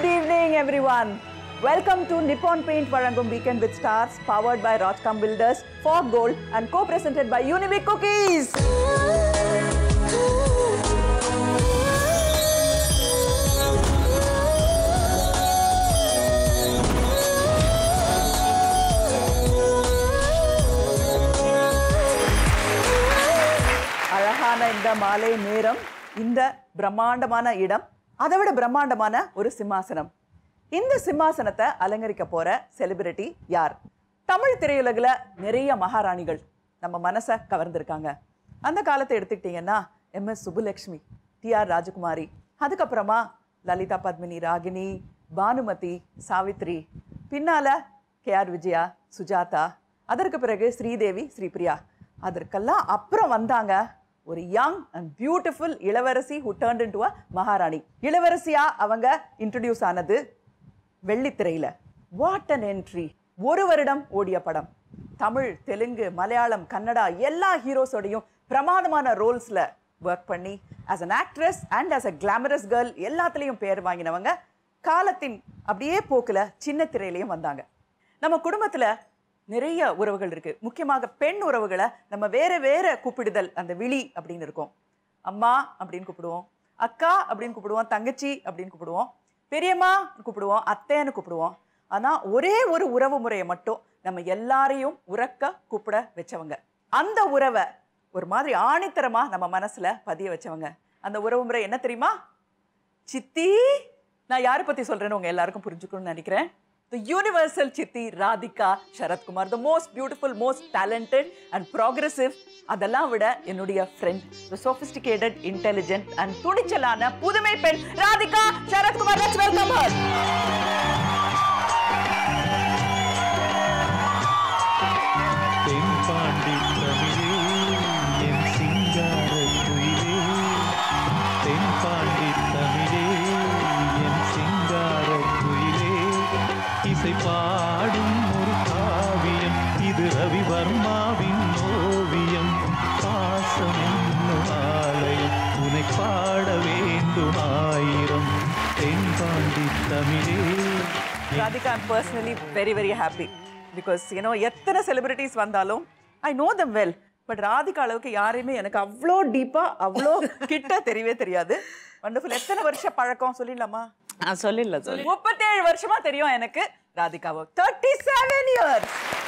Good evening, everyone. Welcome to Nippon Paint Varangum Weekend with Stars, powered by Rajcom Builders, Fog Gold, and co-presented by Unibic Cookies. அழகான இந்த மாலை நேரம், இந்த பிரம்மாண்டமான இடம், அதை விட பிரம்மாண்டமான ஒரு சிம்மாசனம். இந்த சிம்மாசனத்தை அலங்கரிக்க போற செலிபிரிட்டி யார்? தமிழ் திரையுலகில் நிறைய மகாராணிகள் நம்ம மனசை கவர்ந்திருக்காங்க. அந்த காலத்தை எடுத்துக்கிட்டீங்கன்னா MS சுப்புலட்சுமி, TR ராஜகுமாரி, அதுக்கப்புறமா லலிதா பத்மினி, ராகினி, பானுமதி, சாவித்ரி, பின்னால KR விஜயா, சுஜாதா, அதற்கு பிறகு ஸ்ரீதேவி, ஸ்ரீபிரியா. அதற்கெல்லாம் அப்புறம் வந்தாங்க ஒரு யங் அண்ட் பியூட்டிஃபுல் இளவரசி who turned into a மகாராணி. இளவரசியா அவங்க இன்ட்ரடியூஸ் ஆனது வெள்ளித்திரையில. What an entry! ஒரு வருடம் ஓடிய படம். தமிழ், தெலுங்கு, மலையாளம், கன்னடா எல்லா ஹீரோஸோடையும் பிரமாதமான ரோல்ஸ்ல ஒர்க் பண்ணி as an actress and as a glamorous girl எல்லாத்துலேயும் பேர் வாங்கினவங்க. காலத்தின் அப்படியே போக்குல சின்ன திரையிலையும் வந்தாங்க. நம்ம குடும்பத்துல நிறைய உறவுகள் இருக்கு. முக்கியமாக பெண் உறவுகளை நம்ம வேற வேற கூப்பிடுதல், அந்த விழி அப்படின்னு இருக்கும். அம்மா அப்படின்னு கூப்பிடுவோம், அக்கா அப்படின்னு கூப்பிடுவோம், தங்கச்சி அப்படின்னு கூப்பிடுவோம், பெரியம்மா கூப்பிடுவோம், அத்தைன்னு கூப்பிடுவோம். ஆனா ஒரே ஒரு உறவு முறையை மட்டும் நம்ம எல்லாரையும் உறக்க கூப்பிட வச்சவங்க. அந்த உறவை ஒரு மாதிரி ஆணித்தரமா நம்ம மனசுல பதிய வச்சவங்க. அந்த உறவு முறை என்ன தெரியுமா? சித்தி. நான் யாரை பத்தி சொல்றேன்னு உங்க எல்லாருக்கும் புரிஞ்சுக்கணும்னு நினைக்கிறேன். The universal Chitti Radhika Sharath Kumar, the most beautiful, most talented and progressive. அதெல்லாம் விட என்னுடைய friend, the sophisticated, intelligent and துணிச்சலான புதுமை பெண் Radhika Sarath Kumar. Let's welcome her. தென்பாண்டி தமிழே என் சிங்கார குயிலே, தென்பாண்டி தமிழே என் சிங்கார குயிலே, இசை பாடும் ஒரு காவியம் இது ரவிவர்மாவின் ஓவியம், பாசம் என்னும் ஆலயம் உன்னை பாட வேண்டும் ஆயிரம், தென்பாண்டி தமிழே. Radhika, I'm personally very, very happy because, you know, எத்தனை செலிபிரிட்டிஸ் வந்தாலும் I know them well. But Radhika அளவுக்கு யாரையுமே எனக்கு அவ்வளோ டீப்பா, அவ்வளோ கிட்ட தெரியவே தெரியாது. வண்டர்ஃபுல். எத்தனை வருஷம் பழக்கம் சொல்லிடலாமா? சொல்லிடல. 37 வருஷமா தெரியும் எனக்கு ராதிகாவை. 37 years.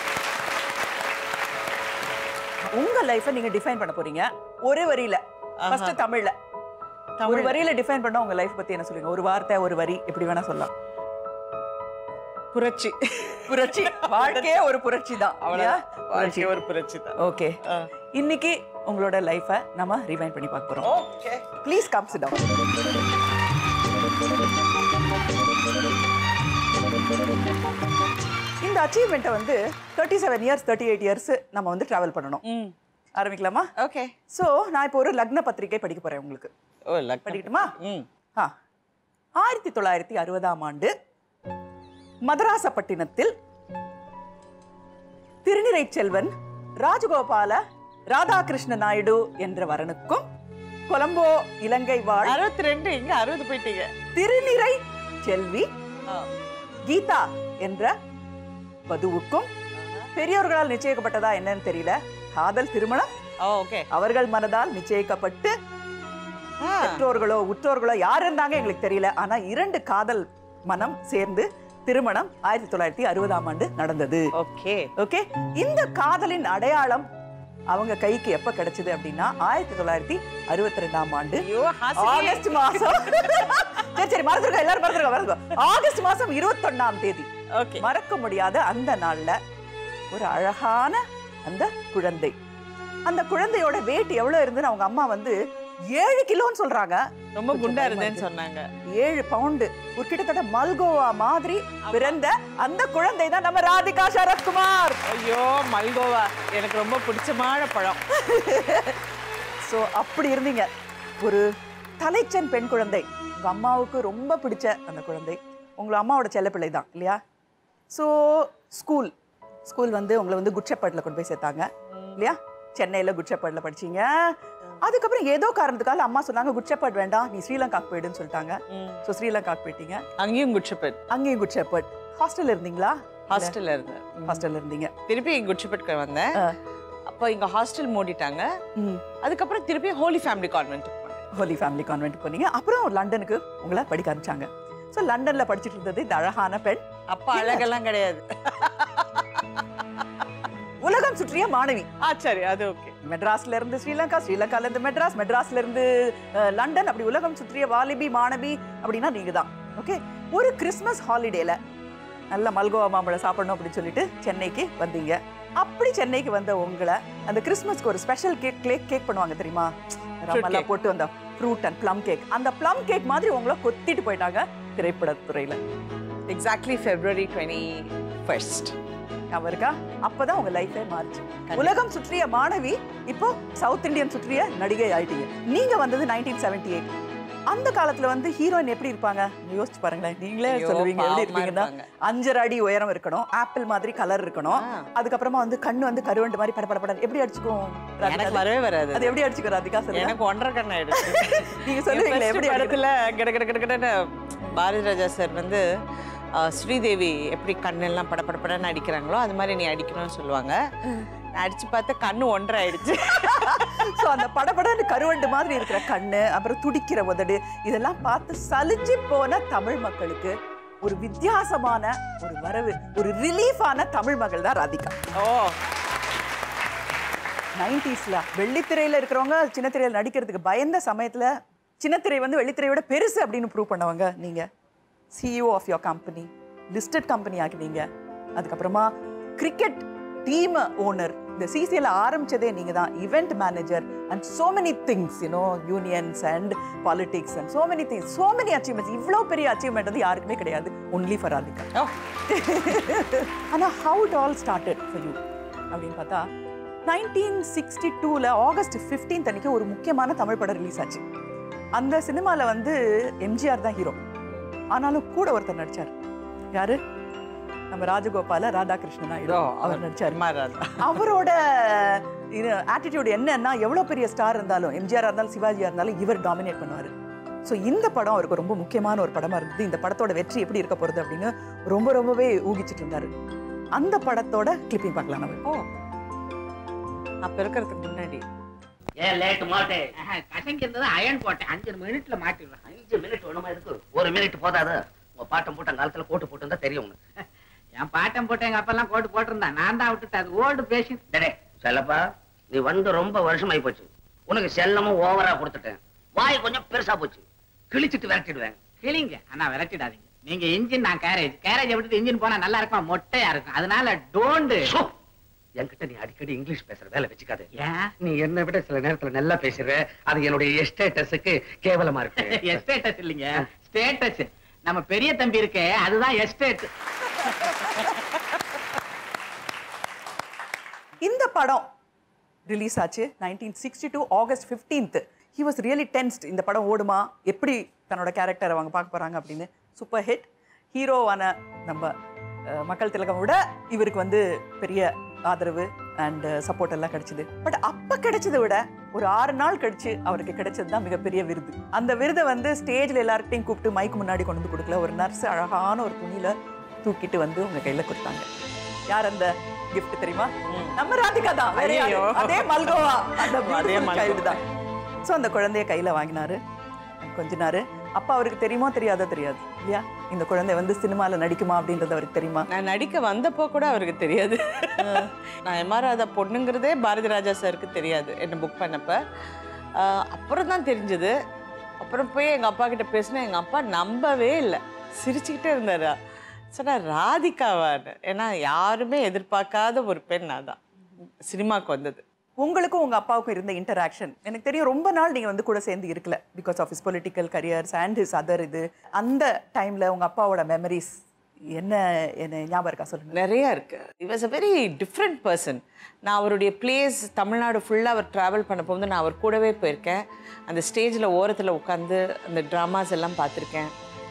உங்க லைஃபை நீங்க டிஃபைன் பண்ண போறீங்க ஒரு வரியில. ஃபர்ஸ்ட் தமிழ்ல ஒரு வரியில டிஃபைன் பண்ணா உங்க லைஃப் பத்தி என்ன சொல்லுங்க? ஒரு வார்த்தை, ஒரு வரி, எப்படி வேணா சொல்லலாம். புரட்சி. புரட்சி. வாழ்க்கையே ஒரு புரட்சி தான். வாழ்க்கையே ஒரு புரட்சி தான். ஓகே, இன்னைக்கு உங்களோட லைஃபை நம்ம ரிவைண்ட் பண்ணி பார்க்க போறோம். Okay, please come sit down. இந்த அச்சீவ்மெண்ட்டை வந்து 37 இயர்ஸ் 38 இயர்ஸ் நம்ம வந்து டிராவல் பண்ணணும். ஆரம்பிக்கலாமா? ஓகே. ஸோ நான் இப்போ ஒரு லக்ன பத்திரிகை படிக்க போறேன் உங்களுக்கு. ஓ, படிக்கட்டுமா? 1960ஆம் ஆண்டு மதராசப்பட்டினத்தில் திருநிறை செல்வன் ராஜகோபால ராதாகிருஷ்ண நாயுடு என்ற வரனுக்கும், கொலம்போ இலங்கை வாழ் 62 இங்க 60 போயிட்டீங்க, திருநிறை செல்வி கீதா என்ற வதுவுக்கும் பெரியோர்களால் நிச்சயிக்கப்பட்டதா என்னன்னு தெரியல, காதல் திருமணம் அவர்கள் மனதால் நிச்சயிக்கப்பட்டு, பெற்றோர்களோ உற்றோர்களோ யார் இருந்தாங்க எங்களுக்கு தெரியல, ஆனா 2 காதல் மனம் சேர்ந்து திருமணம் 1960ஆம் ஆண்டு நடந்தது. Okay okay. இந்த காதலின் அடையாளம் அவங்க கைக்கு எப்ப கிடைச்சது அப்படின்னா 1962ஆம் ஆண்டு ஆகஸ்ட் மாசம். சரி மறந்துருக்கோம், எல்லாரும் மறந்துருக்கோம். ஆகஸ்ட் மாசம் 21ஆம் தேதி. மறக்க முடியாத அந்த நாள்ல ஒரு அழகான அந்த குழந்தை, அந்த குழந்தையோட வெயிட் எவ்வளவு இருந்துன்னு அவங்க அம்மா வந்து 7 கிலோன்னு சொல்றாங்க. ரொம்ப குண்டா இருந்தேன்னு சொன்னாங்க. 7 பவுண்டு, ஒரு கிட்டத்தட்ட மல்கோவா மாதிரி பிறந்த அந்த குழந்தை தான் நம்ம ராதிகா சரத் குமார். ஐயோ, மல்கோவா எனக்கு ரொம்ப பிடிச்சமான பழம். ஸோ அப்படி இருந்தீங்க, ஒரு தலைச்சன் பெண் குழந்தை, உங்க அம்மாவுக்கு ரொம்ப பிடிச்ச அந்த குழந்தை, உங்களை அம்மாவோட செல்லப்பிள்ளை தான் இல்லையா? ஸோ ஸ்கூல் வந்து உங்களை வந்து குட் ஷெப்பர்ட்ல கொண்டு போய் சேர்த்தாங்க இல்லையா? சென்னையில் குட் ஷெப்பர்ட்ல படிச்சீங்க. அதுக்கப்புறம் ஏதோ காரணத்துக்காக அம்மா சொன்னாங்க குட் ஷெப்பர்ட் வேண்டாம், நீ ஸ்ரீலங்காக்கு போயிடுன்னு சொல்லிட்டாங்க. ஸோ ஸ்ரீலங்காக்கு போயிட்டீங்க. அங்கேயும் குட் ஷெப்பர்ட். அங்கேயும் குட் ஷெப்பர்ட். ஹாஸ்டல்ல இருந்தீங்களா? ஹாஸ்டல்ல இருந்தேன். ஹாஸ்டல்ல இருந்தீங்க. திருப்பி குட் ஷெப்பர்ட்க்கு வந்தேன். அப்போ இங்க ஹாஸ்டல் மூடிட்டாங்க. அதுக்கப்புறம் திருப்பி ஹோலி ஃபேமிலி கான்வென்ட் போனேன். ஹோலி ஃபேமிலி கான்வென்ட் போனீங்க. அப்புறம் லண்டனுக்கு உங்களை படிக்க ஆரம்பிச்சாங்க. ஸோ லண்டன்ல படிச்சுட்டு இருந்தது இந்த அழகான பெண். அப்பா அழகெல்லாம் கிடையாது, உலகம் சுற்றிய மாணவி. சரி, அது ஓகே. மெட்ராஸ்ல இருந்து ஸ்ரீலங்கா, ஸ்ரீலங்கால இருந்து மெட்ராஸ், மெட்ராஸ்ல இருந்து லண்டன், அப்படி உலகம் சுற்றிய வாலிபி மாணவி அப்படின்னா நீங்க தான். ஓகே. ஒரு கிறிஸ்மஸ் ஹாலிடேல நல்ல மல்கோவா மாம்பழம் சாப்பிடணும் அப்படின்னு சொல்லிட்டு சென்னைக்கு வந்தீங்க. அப்படி சென்னைக்கு வந்த உங்களை அந்த கிறிஸ்மஸ்க்கு ஒரு ஸ்பெஷல் கேக் பண்ணுவாங்க தெரியுமா? ரம்மெல்லாம் போட்டு அந்த ஃப்ரூட் அண்ட் ப்ளம் கேக். அந்த ப்ளம் கேக் மாதிரி உங்களை கொத்திட்டு போயிட்டாங்க திரைப்படத்துறையில. Exactly February 21st. அவருக்கா அப்பதான் உங்க லைஃபே மாறிச்சு. உலகம் சுற்றிய மாணவி இப்போ சவுத் இந்தியன் சுற்றிய நடிகை ஆயிட்டீங்க. நீங்க வந்தது 1978. அந்த காலத்துல வந்து ஹீரோயின் எப்படி இருப்பாங்க யோசிச்சு பாருங்களேன். நீங்களே சொல்லுவீங்க எப்படி இருப்பீங்கன்னா 5.5 அடி உயரம் இருக்கணும், ஆப்பிள் மாதிரி கலர் இருக்கணும், அதுக்கப்புறமா வந்து கண்ணு வந்து கருவண்டு மாதிரி படபடபட எப்படி அடிச்சுக்கும்? எனக்கு வரவே வராது. அது எப்படி அடிச்சுக்கும் ராதிகா? சொல்லுங்க. எனக்கு 1.5 கண் ஆயிடுச்சு. நீங்க சொல்லுவீங்களா எப்படி இடத்துல கடகடன்னு பாரதி ராஜா சார் வந்து ஸ்ரீதேவி எப்படி கண்ணெல்லாம் படப்படப்படன்னு அடிக்கிறாங்களோ அது மாதிரி நீ அடிக்கணும்னு சொல்லுவாங்க. நான் அடிச்சு பார்த்து கண்ணு 1.5 ஆயிடுச்சு. ஸோ அந்த படபடன்னு கருவண்டு மாதிரி இருக்கிற கண்ணு, அப்புறம் துடிக்கிற உதடு, இதெல்லாம் பார்த்து சலிச்சு போன தமிழ் மக்களுக்கு ஒரு வித்தியாசமான ஒரு வரவு, ஒரு ரிலீஃபான தமிழ் மகள் தான் ராதிகா. 90ஸ்ல வெள்ளித்திரையில இருக்கிறவங்க சின்ன திரையில நடிக்கிறதுக்கு பயந்த சமயத்துல சின்னத்திரை வந்து வெள்ளித்திரையோட பெருசு அப்படின்னு ப்ரூவ் பண்ணவங்க நீங்க. CEO of your company, listed company ஆகினீங்க. அதுக்கப்புறமா கிரிக்கெட் டீம் ஓனர், இந்த CCL ஆரம்பிச்சதே நீங்க தான். Event manager and so many things, unions and politics and so many things, so many achievements. இவ்வளோ பெரிய அச்சீவ்மெண்ட் வந்து யாருக்குமே கிடையாது, ஒன்லி ஃபார் ராதிகா. ஆனா how it all started for you அப்படின்னு பார்த்தா 1962ல ஆகஸ்ட் 15 அன்னைக்கு ஒரு முக்கியமான தமிழ் படம் ரிலீஸ் ஆச்சு. அந்த சினிமால வந்து எம்ஜிஆர் தான் ஹீரோ. ஆனாலும் கூட ஒருத்தர் நடிச்சார். யாரு? நம்ம ராஜகோபால ராதாகிருஷ்ணன் அவர் நடிச்சார். அவரோட ஆட்டிடியூட் என்னன்னா எவ்வளவு பெரிய ஸ்டார் இருந்தாலும், எம்ஜிஆர் இருந்தாலும் சிவாஜியா இருந்தாலும் இவர் டாமினேட் பண்ணுவாரு. ஸோ இந்த படம் அவருக்கு ரொம்ப முக்கியமான ஒரு படமா இருந்தது. இந்த படத்தோட வெற்றி எப்படி இருக்க போறது அப்படின்னு ரொம்பவே ஊகிச்சுட்டு இருந்தாரு. அந்த படத்தோட கிளிப்பிங் பார்க்கலாம் நம்ம. அப்ப இருக்கிறதுக்கு முன்னாடி ஏன் லேட் மாட்டே கசங்கிருந்தது அயன் போட்டேன் 5 மினிட்ல மாட்டிடுறேன். 5 மினிட் ஒண்ணுமா இருக்கு? 1 மினிட் போதாது. உங்க பாட்டம் போட்ட காலத்துல கோட்டு போட்டு இருந்தா தெரியும். என் பாட்டம் போட்ட எங்க அப்பெல்லாம் கோட்டு போட்டிருந்தான், நான் தான் விட்டுட்டு அது ஓல்டு பேஷன். டே செல்லப்பா, நீ வந்து ரொம்ப வருஷம் ஆகி போச்சு. உனக்கு செல்லமும் ஓவரா கொடுத்துட்டேன். வாய் கொஞ்சம் பெருசா போச்சு. கிழிச்சிட்டு விரட்டிடுவேன். கிளிங்க ஆனா விரட்டிடாதீங்க. நீங்க இன்ஜின், நான் கேரேஜ் விட்டுட்டு இன்ஜின் போனா நல்லா இருக்கும், மொட்டையா இருக்கும். அதனால டோன்ட். என்கிட்ட நீ அடிக்கடி இங்கிலீஷ் பேசுற வேலை வச்சுக்காது. நீ என்ன விட சில நேரத்துல நல்லா பேசுற. அது என்னுடைய எஸ்டேட்டஸுக்கு கேவலமா இருக்கு. எஸ்டேட்டஸ் இல்லைங்க, ஸ்டேட்டஸ். நம்ம பெரிய தம்பி இருக்கே அதுதான் எஸ்டேட். இந்த படம் ரிலீஸ் ஆச்சு 1962 August 15. He was really tensed. இந்த படம் ஓடுமா, எப்படி தன்னோட கேரக்டர் அவங்க பார்க்க போறாங்க அப்படின்னு. Super hit. ஹீரோவான நம்ம மக்கள் திலகம் விட இவருக்கு வந்து பெரிய ஆதரவு அண்ட் சப்போர்ட் எல்லாம் கிடைச்சது. பட் அப்ப கிடைச்சதை விட ஒரு 6 நாள் கழிச்சு அவருக்கு கிடைச்சது தான் மிகப்பெரிய விருது. அந்த விருதை வந்து ஸ்டேஜ்ல எல்லார்கிட்டையும் கூப்பிட்டு மைக்கு முன்னாடி கொண்டு வந்து கொடுக்கல. ஒரு நர்ஸ் அழகான ஒரு துணியில தூக்கிட்டு வந்து உங்க கையில கொடுத்தாங்க. யார் அந்த கிஃப்ட் தெரியுமா? நம்ம ராதிகா தான். அதே மல்கோவா, அந்த கைடு தான். ஸோ அந்த குழந்தைய கையில வாங்கினாரு, கொஞ்சினாரு. அப்பா அவருக்கு தெரியுமோ தெரியாதோ தெரியாது இல்லையா, இந்த குழந்தை வந்து சினிமாவில் நடிக்குமா அப்படின்றது அவருக்கு தெரியுமா? நான் நடிக்க வந்தப்போ கூட அவருக்கு தெரியாது. நான் எம்ஆர் பொண்ணுங்கிறதே பாரதி ராஜா சாருக்கு தெரியாது என்னை புக் பண்ணப்ப. அப்புறம் தான் தெரிஞ்சது. அப்புறம் போய் எங்கள் அப்பா கிட்ட பேசினேன். எங்கள் அப்பா நம்பவே இல்லை, சிரிச்சுக்கிட்டே இருந்தாரா. சொன்னா ராதிகாவான்னு. ஏன்னா யாருமே எதிர்பார்க்காத ஒரு பெண் அதான் சினிமாவுக்கு வந்தது. உங்களுக்கும் உங்கள் அப்பாவுக்கும் இருந்த இன்டராக்ஷன் எனக்கு தெரியும். ரொம்ப நாள் நீங்கள் வந்து கூட சேர்ந்து இருக்கல because of his political careers and his other இது. அந்த டைமில் உங்கள் அப்பாவோட மெமரிஸ் என்ன ஞாபகம் இருக்கா சொல்லுங்கள்? நிறையா இருக்குது. It was a very different person. நான் அவருடைய பிளேஸ் தமிழ்நாடு ஃபுல்லாக அவர் ட்ராவல் பண்ண போகும்போது நான் அவர் கூடவே போயிருக்கேன். அந்த ஸ்டேஜில் ஓரத்தில் உட்காந்து அந்த ட்ராமாஸ் எல்லாம் பார்த்துருக்கேன்.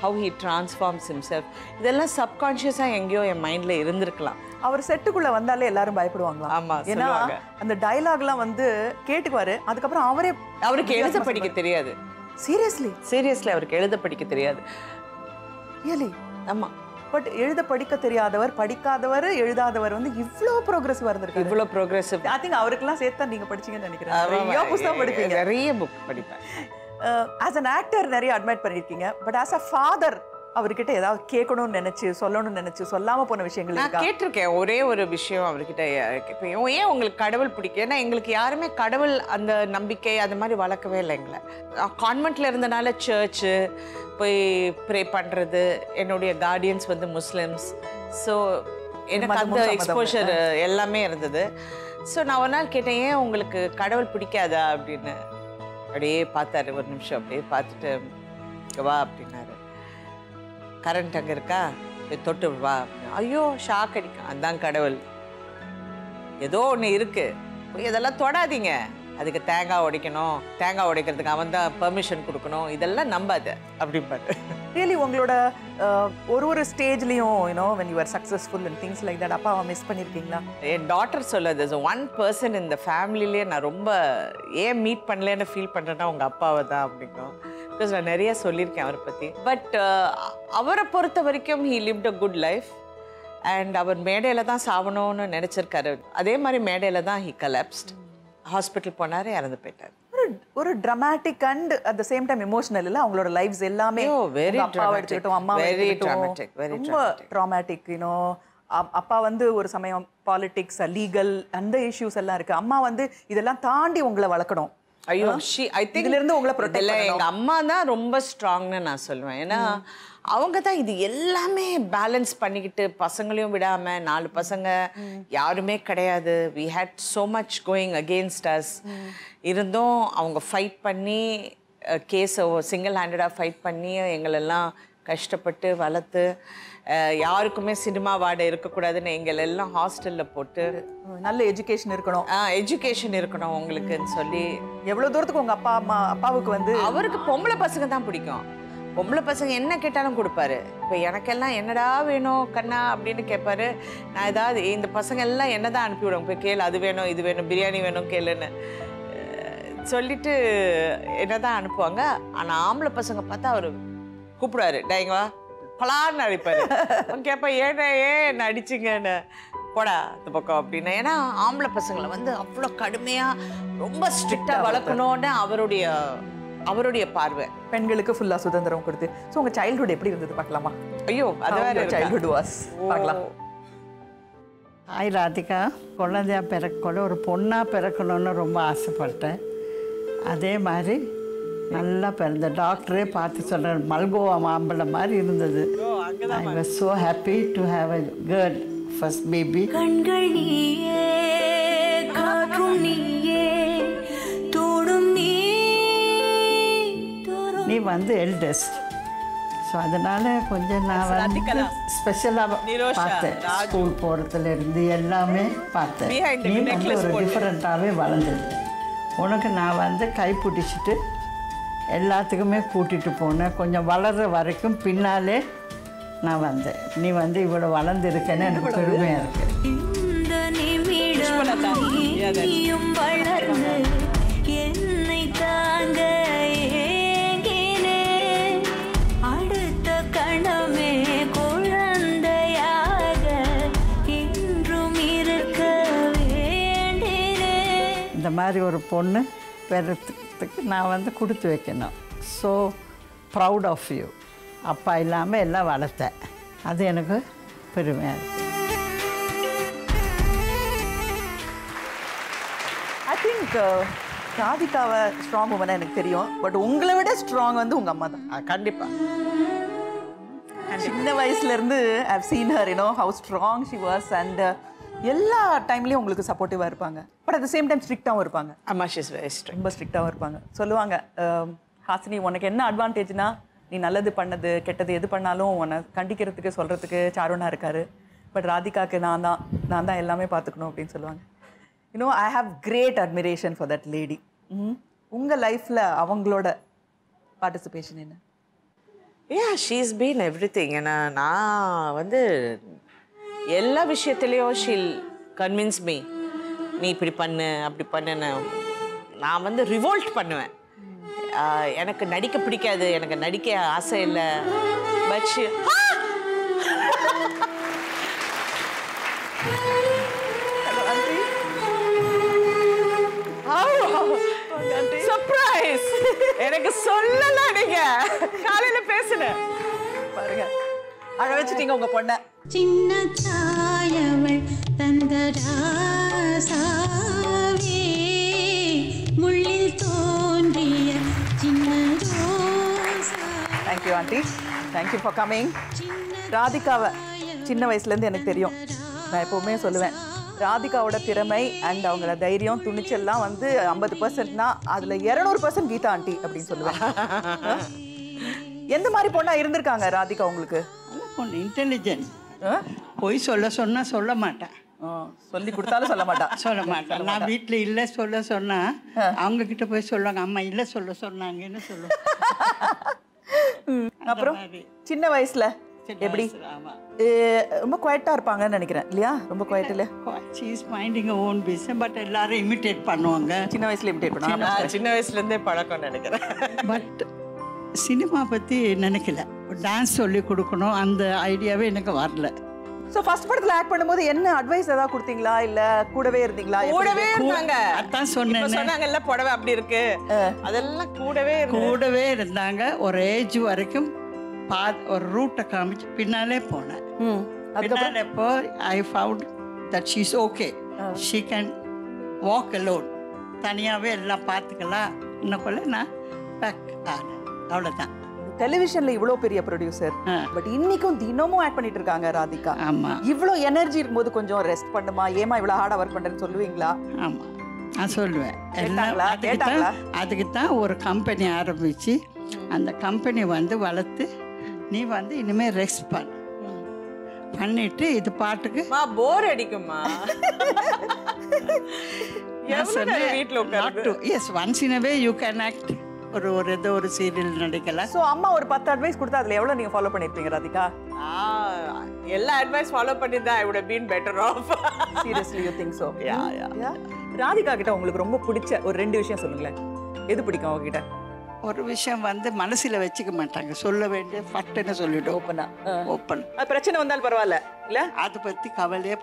ஹவு ஹி டிரான்ஸ்ஃபார்ம்ஸ் ஹிம்செல்ஃப், இதெல்லாம் சப்கான்ஷியஸாக எங்கேயோ என் மைண்டில் இருந்திருக்கலாம். அவர் செட்டுக்குள்ள வந்தாலே எல்லாரும் பயப்படுவாங்களா? ஆமா, ஏன்னா சொல்லுவாங்க. அந்த டயலாக்லாம் வந்து கேட்டுக்குவாரு, அதுக்கப்புறம் அவருக்கு எழுத படிக்க தெரியாது. சீரியஸ்லி அவருக்கு எழுத படிக்க தெரியாது. ரியலி? ஆமா. பட் எழுத படிக்க தெரியாதவர், படிக்காதவர், எழுதாதவர் வந்து இவ்வளோ ப்ரோக்ரஸிவா இருந்திருக்காரு. இவ்வளோ ப்ரோக்ரஸிவ். ஐ திங்க் அவருக்கெல்லாம் சேர்த்தா நீங்க படிச்சீங்கன்னு நினைக்கிறேன். நிறைய புத்தகம் படிப்பீங்க. நிறைய புக் படிப்பேன். ஆஸ் அன் ஆக்டர் நிறைய அட்மைட் பண்ணியிருக்கீங்க. பட் ஆஸ் அ ஃபாதர் அவர்கிட்ட ஏதாவது கேட்கணும்னு நினைச்சு, சொல்லணும்னு நினைச்சு சொல்லாம போன விஷயங்கள் நான் கேட்டிருக்கேன். ஒரே ஒரு விஷயம் அவர்கிட்ட, இப்போ ஏன் உங்களுக்கு கடவுள் பிடிக்கும்? ஏன்னா எங்களுக்கு யாருமே கடவுள் அந்த நம்பிக்கை அது மாதிரி வளர்க்கவே இல்லை எங்களை. கான்வென்ட்ல இருந்தனால சர்ச்சு போய் ப்ரே பண்ணுறது, என்னுடைய கார்டியன்ஸ் வந்து முஸ்லிம்ஸ். ஸோ எனக்கு அந்த எக்ஸ்போஷர் எல்லாமே இருந்தது. ஸோ நான் ஒரு நாள் கேட்டேன், ஏன் உங்களுக்கு கடவுள் பிடிக்காதா அப்படின்னு. அப்படியே பார்த்தாரு ஒரு நிமிஷம், அப்படியே பார்த்துட்டு வா அப்படின்னாரு. கரண்ட் அங்கே இருக்கா, தொட்டு வா. ஐயோ ஷாக் அடிக்கும். அதுதான் கடவுள். ஏதோ ஒன்று இருக்கு, போய் இதெல்லாம் தொடாதீங்க, அதுக்கு தேங்காய் உடைக்கணும், தேங்காய் உடைக்கிறதுக்கு அவன் தான் பெர்மிஷன் கொடுக்கணும், இதெல்லாம் நம்பாது அப்படிம்பாரு. ரியலி உங்களோட ஒரு ஸ்டேஜ்லையும் you know when you were successful and things like that அப்பாவை மிஸ் பண்ணியிருக்கீங்களா? என் டாட்டர் சொல்லுது, ஒன் பர்சன் இந்த ஃபேமிலிலேயே நான் ரொம்ப ஏன் மீட் பண்ணலன்னு ஃபீல் பண்ணுறேன்னா உங்கள் அப்பாவை தான் அப்படிங்கும். பிகாஸ் நான் நிறைய சொல்லியிருக்கேன் அவரை பற்றி. பட் அவரை பொறுத்த வரைக்கும் he lived a good life. And அவர் மேடையில் தான் சாவணும்னு நினச்சிருக்காரு. அதே மாதிரி மேடையில் தான் he collapsed. ஹாஸ்பிட்டல் போனார், இறந்து போயிட்டார். ஒரு dramatic and at the same time emotional இல்ல அவங்களோட லைஃப்ஸ் எல்லாமே. வெரி அப்பாவை எடுத்துக்கிட்டோம், அம்மாவை எடுத்துக்கிட்டோம், ரொம்ப ட்ராமேட்டிக். யூனோ அப்பா வந்து ஒரு சமயம் பாலிடிக்ஸ், லீகல் அந்த இஷ்யூஸ் எல்லாம் இருக்கு. அம்மா வந்து இதெல்லாம் தாண்டி உங்களை வளர்க்கணும். ஐயோ ஐ திங்க் இதுல இருந்து உங்களை ப்ரொடெக்ட் இல்லை, எங்கள் அம்மா தான் ரொம்ப ஸ்ட்ராங்னு நான் சொல்லுவேன். ஏன்னா அவங்க தான் இது எல்லாமே பேலன்ஸ் பண்ணிக்கிட்டு, பசங்களையும் விடாமல், 4 பசங்க யாருமே கிடையாது. We had so much going against us. இருந்தும் அவங்க ஃபைட் பண்ணி கேஸை சிங்கிள் ஹேண்டடாக ஃபைட் பண்ணி எங்களெல்லாம் கஷ்டப்பட்டு வளர்த்து, யாருக்குமே சினிமா வாடை இருக்கக்கூடாதுன்னு எங்களெல்லாம் ஹாஸ்டலில் போட்டு, நல்ல எஜுகேஷன் இருக்கணும், எஜுகேஷன் இருக்கணும் உங்களுக்குன்னு சொல்லி. எவ்வளோ தூரத்துக்கு உங்கள் அப்பாவுக்கு வந்து அவருக்கு பொம்பளை பசங்க தான் பிடிக்கும். பொம்பளை பசங்க என்ன கேட்டாலும் கொடுப்பாரு. இப்போ எனக்கெல்லாம் என்னடா வேணும் கண்ணா அப்படின்னு கேட்பாரு. நான் ஏதாவது இந்த பசங்க எல்லாம் என்ன தான் அனுப்பிவிடுவோம், போய் கேளு, அது வேணும் இது வேணும், பிரியாணி வேணும் கேளுன்னு சொல்லிட்டு என்ன தான் அனுப்புவாங்க. ஆனால் ஆம்பளை பசங்க பார்த்தா அவர் கூப்பிடுவாரு, டைங்கவா பலான்னு அடிப்பாரு. கேட்பா ஏன் அடிச்சிங்கன்னு, போடா அந்த பக்கம் அப்படின்னு. ஏன்னா ஆம்பளை பசங்களை வந்து அவ்வளோ கடுமையாக ரொம்ப ஸ்ட்ரிக்டாக வளர்க்கணுன்னு அவருடைய பார்வை. பெண்களுக்கு ஃபுல்லா சுதந்திரம் கொடுத்து. ஸோ உங்க சைல்ட்ஹுட் எப்படி இருந்தது பார்க்கலாமா? ஐயோ அது வேற சைல்ட்ஹுட் வாஸ் பார்க்கலாம். ஹாய் ராதிகா. குழந்தையா பிறக்கக்கூட ஒரு பொண்ணாக பிறக்கணும்னு ரொம்ப ஆசைப்பட்டேன். அதே மாதிரி நல்லா பிறந்த டாக்டரே பார்த்து சொல்கிறார், மல்கோவா மாம்பழம் மாதிரி இருந்தது. I was so happy to have a girl first baby. கண்கள் நீயே, காற்றும் நீயே, தோடும் நீ வந்து எல்டஸ்ட். ஸோ அதனால் கொஞ்சம் நான் வந்து ஸ்பெஷலாக பார்த்தேன். ஸ்கூல் போகிறதுலேருந்து எல்லாமே பார்த்தேன். நீ வந்து ஒரு டிஃப்ரெண்ட்டாகவே வளர்ந்தது. உனக்கு நான் வந்து கை பிடிச்சிட்டு எல்லாத்துக்குமே கூட்டிகிட்டு போனேன். கொஞ்சம் வளர்கிற வரைக்கும் பின்னாலே நான் வந்தேன். நீ வந்து இவ்வளோ வளர்ந்துருக்கேன்னு எனக்கு பெருமையாக இருக்குது. இந்த நிமிடம் நீயும் வளர்ந்து என்னை தாங்க ஏங்கினேன். அடுத்த கணமே குழந்தையாக இன்றும் இருக்க வேண்டினேன். இந்த மாதிரி ஒரு பொண்ணு பெறத்துக்கு நான் வந்து கொடுத்து வைக்கணும். So proud of you. அப்பா இல்லாமல் எல்லாம் வளர்த்தேன். அது எனக்கு பெருமையாக இருக்குது. ஐ திங்க் ராதிகாவை ஸ்ட்ராங் உமனாக எனக்கு தெரியும். பட் உங்களை விட ஸ்ட்ராங் வந்து உங்கள் அம்மா தான். கண்டிப்பாக. சின்ன வயசுலேருந்து I've seen her you know how strong she was. And எல்லா டைம்லேயும் உங்களுக்கு சப்போர்ட்டிவாக இருப்பாங்க. But at the same time ஸ்ட்ரிக்டாகவும் இருப்பாங்க. ஆமாம், ஷி இஸ் வெரி ஸ்ட்ரிக்ட். ரொம்ப ஸ்ட்ரிக்டாகவும் இருப்பாங்க. சொல்லுவாங்க, ஹாசினி உனக்கு என்ன அட்வான்டேஜ்னா, நீ நல்லது பண்ணது கெட்டது எது பண்ணாலும் உன்னை கண்டிக்கிறதுக்கு சொல்கிறதுக்கு சாருனா இருக்காரு. பட் ராதிகாவுக்கு நான் தான் எல்லாமே பார்த்துக்கணும் அப்படின்னு சொல்லுவாங்க. You know I have great admiration for that lady. உங்கள் லைஃப்பில் அவங்களோட பார்ட்டிசிபேஷன் என்ன? She's been everything. ஏன்னா நான் வந்து எல்லா விஷயத்துலேயும் ஷீல் கன்வின்ஸ் மீ, நீ இப்படி பண்ணு அப்படி பண்ணுன்னு. நான் வந்து ரிவோல்ட் பண்ணுவேன். எனக்கு நடிக்க பிடிக்காது, எனக்கு நடிக்க ஆசை இல்லை. பட் சர்ப்ரைஸ், எனக்கு சொல்லல. நீங்க காலையில பேசுன பாருங்க, அழ வச்சுட்டீங்க உங்க பொண்ண. சின்ன தாயவள் தந்தராசாவே முள்ளில் தோன்றிய சின்ன ரோசா. Thank you aunty, thank you for coming. ராதிகாவை சின்ன வயசுலேருந்து எனக்கு தெரியும். நான் எப்போவுமே சொல்லுவேன், ராதிகாவோட திறமை அண்ட் அவங்களோட தைரியம் துணிச்சல்லாம் வந்து 50%னா அதில் 200% கீதா ஆண்டி அப்படின்னு சொல்லுவேன். எந்த மாதிரி பொண்ணா இருந்திருக்காங்க ராதிகா உங்களுக்கு? பொண்ணு இன்டெலிஜென்ட். போய் சொல்ல மாட்டேன். சொல்லி கொடுத்தாலும் சொல்ல மாட்டேன். சொல்ல மாட்டேன். நான் வீட்டில் இல்லை சொன்னா அவங்க கிட்ட போய் சொல்லுவாங்க, அம்மா இல்லை சொன்னாங்கன்னு சொல்லுவாங்க. அப்புறம் சின்ன வயசுல எப்படி? ரொம்ப குவைட்டா இருப்பாங்கன்னு நினைக்கிறேன் இல்லையா? ரொம்ப குவைட் இல்ல. she is minding her own business, but எல்லாரும் இமிட்டேட் பண்ணுவாங்க. சின்ன வயசுல இமிட்டேட் பண்ணுவாங்க. சின்ன வயசுல இருந்தே பழக்கம் நினைக்கிறேன். பட் சினிமா பத்தி நினைக்கல. டான்ஸ் சொல்லி கொடுக்கணும் அந்த ஐடியாவே எனக்கு வரல. சோ ஃபர்ஸ்ட் படத்துல ஆக்ட் பண்ணும்போது என்ன அட்வைஸ் ஏதாவது கொடுத்தீங்களா இல்ல கூடவே இருந்தீங்களா? கூடவே இருந்தாங்க. அதான் சொன்னாங்கல்ல புடவை அப்படி இருக்கு, அதெல்லாம் கூடவே இருந்தாங்க. ஒரு ஏஜ் வரைக்கும் ஒரு ரூட்டை காமிச்சு பின்னாலே போனேன். பின்னாலே இப்போ I found that she is okay, she can walk alone, தனியாகவே எல்லாம் பார்த்துக்கலாம். இன்னும் நான் பேக் ஆனேன், அவ்வளோதான். டெலிவிஷன்ல இவ்வளோ பெரிய ப்ரொடியூசர், பட் இன்னைக்கும் தினமும் ஆக்ட் பண்ணிட்டு இருக்காங்க ராதிகா. ஆமா, இவ்வளோ எனர்ஜி இருக்கும்போது கொஞ்சம் ரெஸ்ட் பண்ணுமா, ஏமா இவ்வளோ ஹார்டா ஒர்க் பண்றேன்னு சொல்லுவீங்களா? ஆமா, நான் சொல்லுவேன். அதுக்கு தான் ஒரு கம்பெனி ஆரம்பிச்சு அந்த கம்பெனி வந்து வளர்த்து, நீ வந்து இனிமே ரெஸ்ட் பண்ணிட்டு இது பாட்டுக்கு போர் அடிக்குமா? Yes, once in a way you can act. ஒரு சீரியல் நடிக்கலாம். சோ அம்மா ஒரு 10 அட்வைஸ் கொடுத்தா அதுல எவ்வளவு நீங்க ஃபாலோ பண்ணிருப்பீங்க ராதிகா? எல்லா அட்வைஸ் ஃபாலோ பண்ணிருந்தா I would have been better off. Seriously, you think so? Yeah. Radhika கிட்ட உங்களுக்கு ரொம்ப பிடிச்ச ஒரு 2 விஷயம் சொல்லுங்களேன். எது பிடிக்கும் அவகிட்ட? ஒரு விஷயம் வந்து மனசுல வச்சுக்க மாட்டாங்க, சொல்ல வேண்டிய பட்டுன்னு சொல்லிட்டு ஓப்பன். அது பிரச்சனை வந்தாலும் பரவாயில்ல இல்ல, அதை பத்தி கவலையே.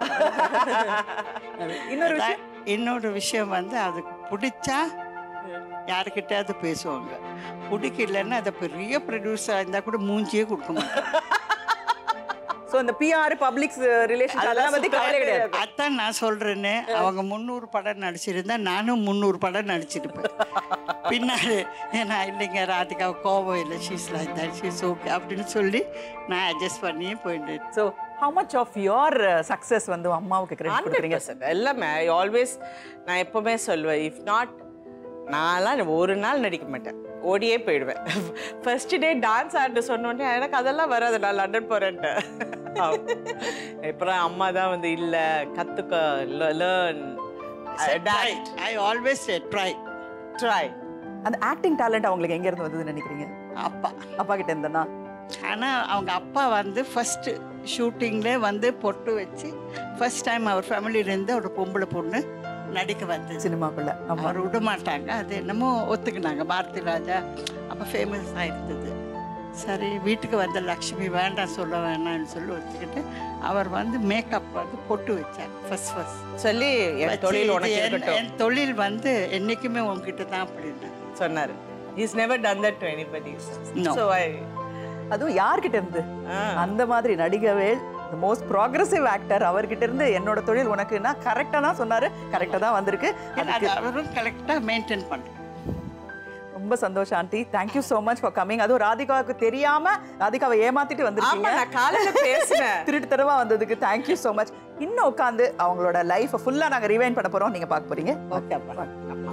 இன்னொரு விஷயம் வந்து அதுக்கு பிடிச்சா யாருக்கிட்டாவது பேசுவாங்க, பிடிக்கலன்னா அதை பெரிய ப்ரொடியூசர் இருந்தால் கூட மூஞ்சியே கொடுக்க மாட்டாங்க. ஸோ இந்த பிஆர் பப்ளிக் ரிலேஷன் அதெல்லாம் பற்றி கவலை கிடையாது. அதான் நான் சொல்கிறேன்னு, அவங்க 300 படம் நடிச்சிருந்தா நானும் 300 படம் நடிச்சிருப்பேன் பின்னாடி. ஏன்னா இல்லைங்க ராதிகா கோபம் இல்லை, she's like that, she's okay அப்படின்னு சொல்லி நான் அட்ஜஸ்ட் பண்ணியே போயிட்டு. So how much of your success வந்து அம்மாவுக்கு கிரெடிட் கொடுக்குறீங்க? எல்லாமே ஆல்வேஸ் நான் எப்போவுமே சொல்லுவேன், இஃப் நாட் நான்லாம் ஒரு நாள் நடிக்க மாட்டேன், ஓடியே போயிடுவேன். ஃபர்ஸ்ட் டே டான்ஸ் ஆடிட்டு சொன்னோடனே எனக்கு அதெல்லாம் வராது, நான் லண்டன் போகிறேன்ட்டு. அப்புறம் அம்மா தான் வந்து இல்லை கற்றுக்க, லேர்ன், ஐ ஆல்வேஸ் ட்ரை. அந்த ஆக்டிங் டேலண்ட் அவங்களுக்கு எங்கேருந்து வந்ததுன்னு நினைக்கிறீங்க? அப்பா கிட்ட இருந்தேன்னா. ஆனால் அவங்க அப்பா வந்து ஃபஸ்ட்டு ஷூட்டிங்கில் வந்து பொட்டு வச்சு ஃபர்ஸ்ட் டைம் அவர் ஃபேமிலியிலேருந்து ஒரு பொம்பளை பொண்ணு நடிக்க வந்து சினிமாக்குள்ள அவர் விட மாட்டாங்க. அது என்னமோ ஒத்துக்குனாங்க. பாரதி ராஜா அப்போ ஃபேமஸ் ஆகிருந்தது. சரி, வீட்டுக்கு வந்த லக்ஷ்மி வேண்டாம் சொல்ல வேணாம்னு சொல்லி ஒத்துக்கிட்டு அவர் வந்து மேக்கப் வந்து பொட்டு வச்சார் ஃபர்ஸ்ட் சொல்லி என் தொழில் வந்து என்றைக்குமே உங்ககிட்ட தான் அப்படின்னு சொன்னார். He's never done that to anybody. So அதுவும் யார்கிட்ட இருந்து அந்த மாதிரி நடிகவேல் மோஸ்ட் ப்ராக்ரெசிவ் ஆக்டர் அவர்கிட்ட இருந்து என்னோட தொழில் உனக்குன்னா கரெக்டாக தான் சொன்னார், கரெக்டாக தான் வந்திருக்கு. அவரும் கரெக்டாக மெயின்டைன் பண்ணுறேன். ரொம்ப சந்தோஷம் aunty, thank you so much for coming. அதுவும் ராதிகாவுக்கு தெரியாம ராதிகாவை ஏமாத்திட்டு வந்திருக்கீங்க, திருட்டுத்தரமா வந்ததுக்கு தேங்க்யூ ஸோ மச். இன்னும் உட்காந்து அவங்களோட லைஃபை ஃபுல்லாக நாங்கள் ரிவைண்ட் பண்ண போகிறோம், நீங்கள் பார்க்க போறீங்க. ஓகே அப்பா.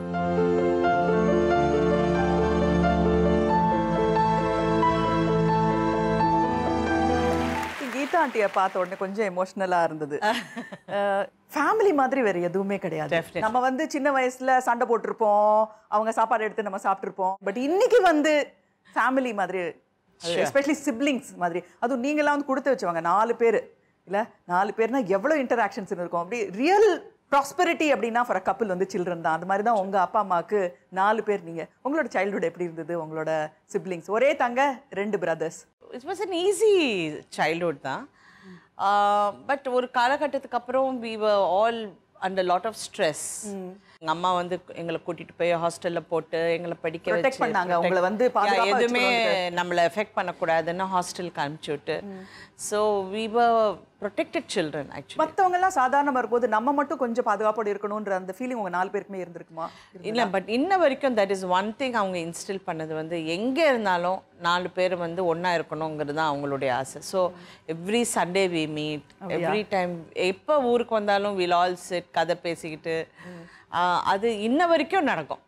கீதா ஆண்டியை பார்த்த உடனே கொஞ்சம் எமோஷனலா இருந்தது. ஃபேமிலி மாதிரி வேற எதுவுமே கிடையாது. நம்ம வந்து சின்ன வயசுல சண்டை போட்டிருப்போம், அவங்க சாப்பாடு எடுத்து நம்ம சாப்பிட்டுருப்போம். பட் இன்னைக்கு வந்து ஃபேமிலி மாதிரி எஸ்பெஷலி சிப்ளிங்ஸ் மாதிரி. அதுவும் நீங்களாம் வந்து கொடுத்து வச்சவங்க 4 பேர் இல்லை, 4 பேர்னா எவ்வளோ இன்டராக்ஷன்ஸ் இருக்கும். அப்படி ரியல் ப்ராஸ்பெரிட்டி அப்படின்னா ஃபார் அ கப்பிள் வந்து சில்ட்ரன் தான். அது மாதிரி தான் உங்கள் அப்பா அம்மாவுக்கு 4 பேர் நீங்கள். உங்களோட சைல்டுஹுட் எப்படி இருந்தது? உங்களோட சிப்ளிங்ஸ், ஒரே தங்க 2 brothers. It was an easy childhood தான். பட் ஒரு காலகட்டத்துக்கு அப்புறம் we were all under lot of stress. எங்கள் அம்மா வந்து எங்களை கூட்டிகிட்டு போய் ஹாஸ்டலில் போட்டு எங்களை படிக்க ப்ரொடெக்ட் பண்ணாங்க. உங்களை வந்து எதுவுமே நம்மளை எஃபெக்ட் பண்ணக்கூடாதுன்னு ஹாஸ்டலுக்கு அனுப்பிச்சி விட்டு. So we were protected children actually. மற்றவங்கெல்லாம் சாதாரணமாக இருக்கும்போது நம்ம மட்டும் கொஞ்சம் பாதுகாப்போடு இருக்கணுன்ற அந்த ஃபீலிங் உங்கள் 4 பேருக்குமே இருந்திருக்குமா? இல்லை, பட் இன்ன வரைக்கும் தட் இஸ் ஒன் திங் அவங்க இன்ஸ்டில் பண்ணது வந்து எங்கே இருந்தாலும் 4 பேர் வந்து ஒன்றா இருக்கணுங்கிறது தான் அவங்களுடைய ஆசை. So every Sunday we meet, every time எப்போ ஊருக்கு வந்தாலும் வில் ஆல் சிட் கதை பேசிக்கிட்டு அது இன்ன வரைக்கும் நடக்கும்.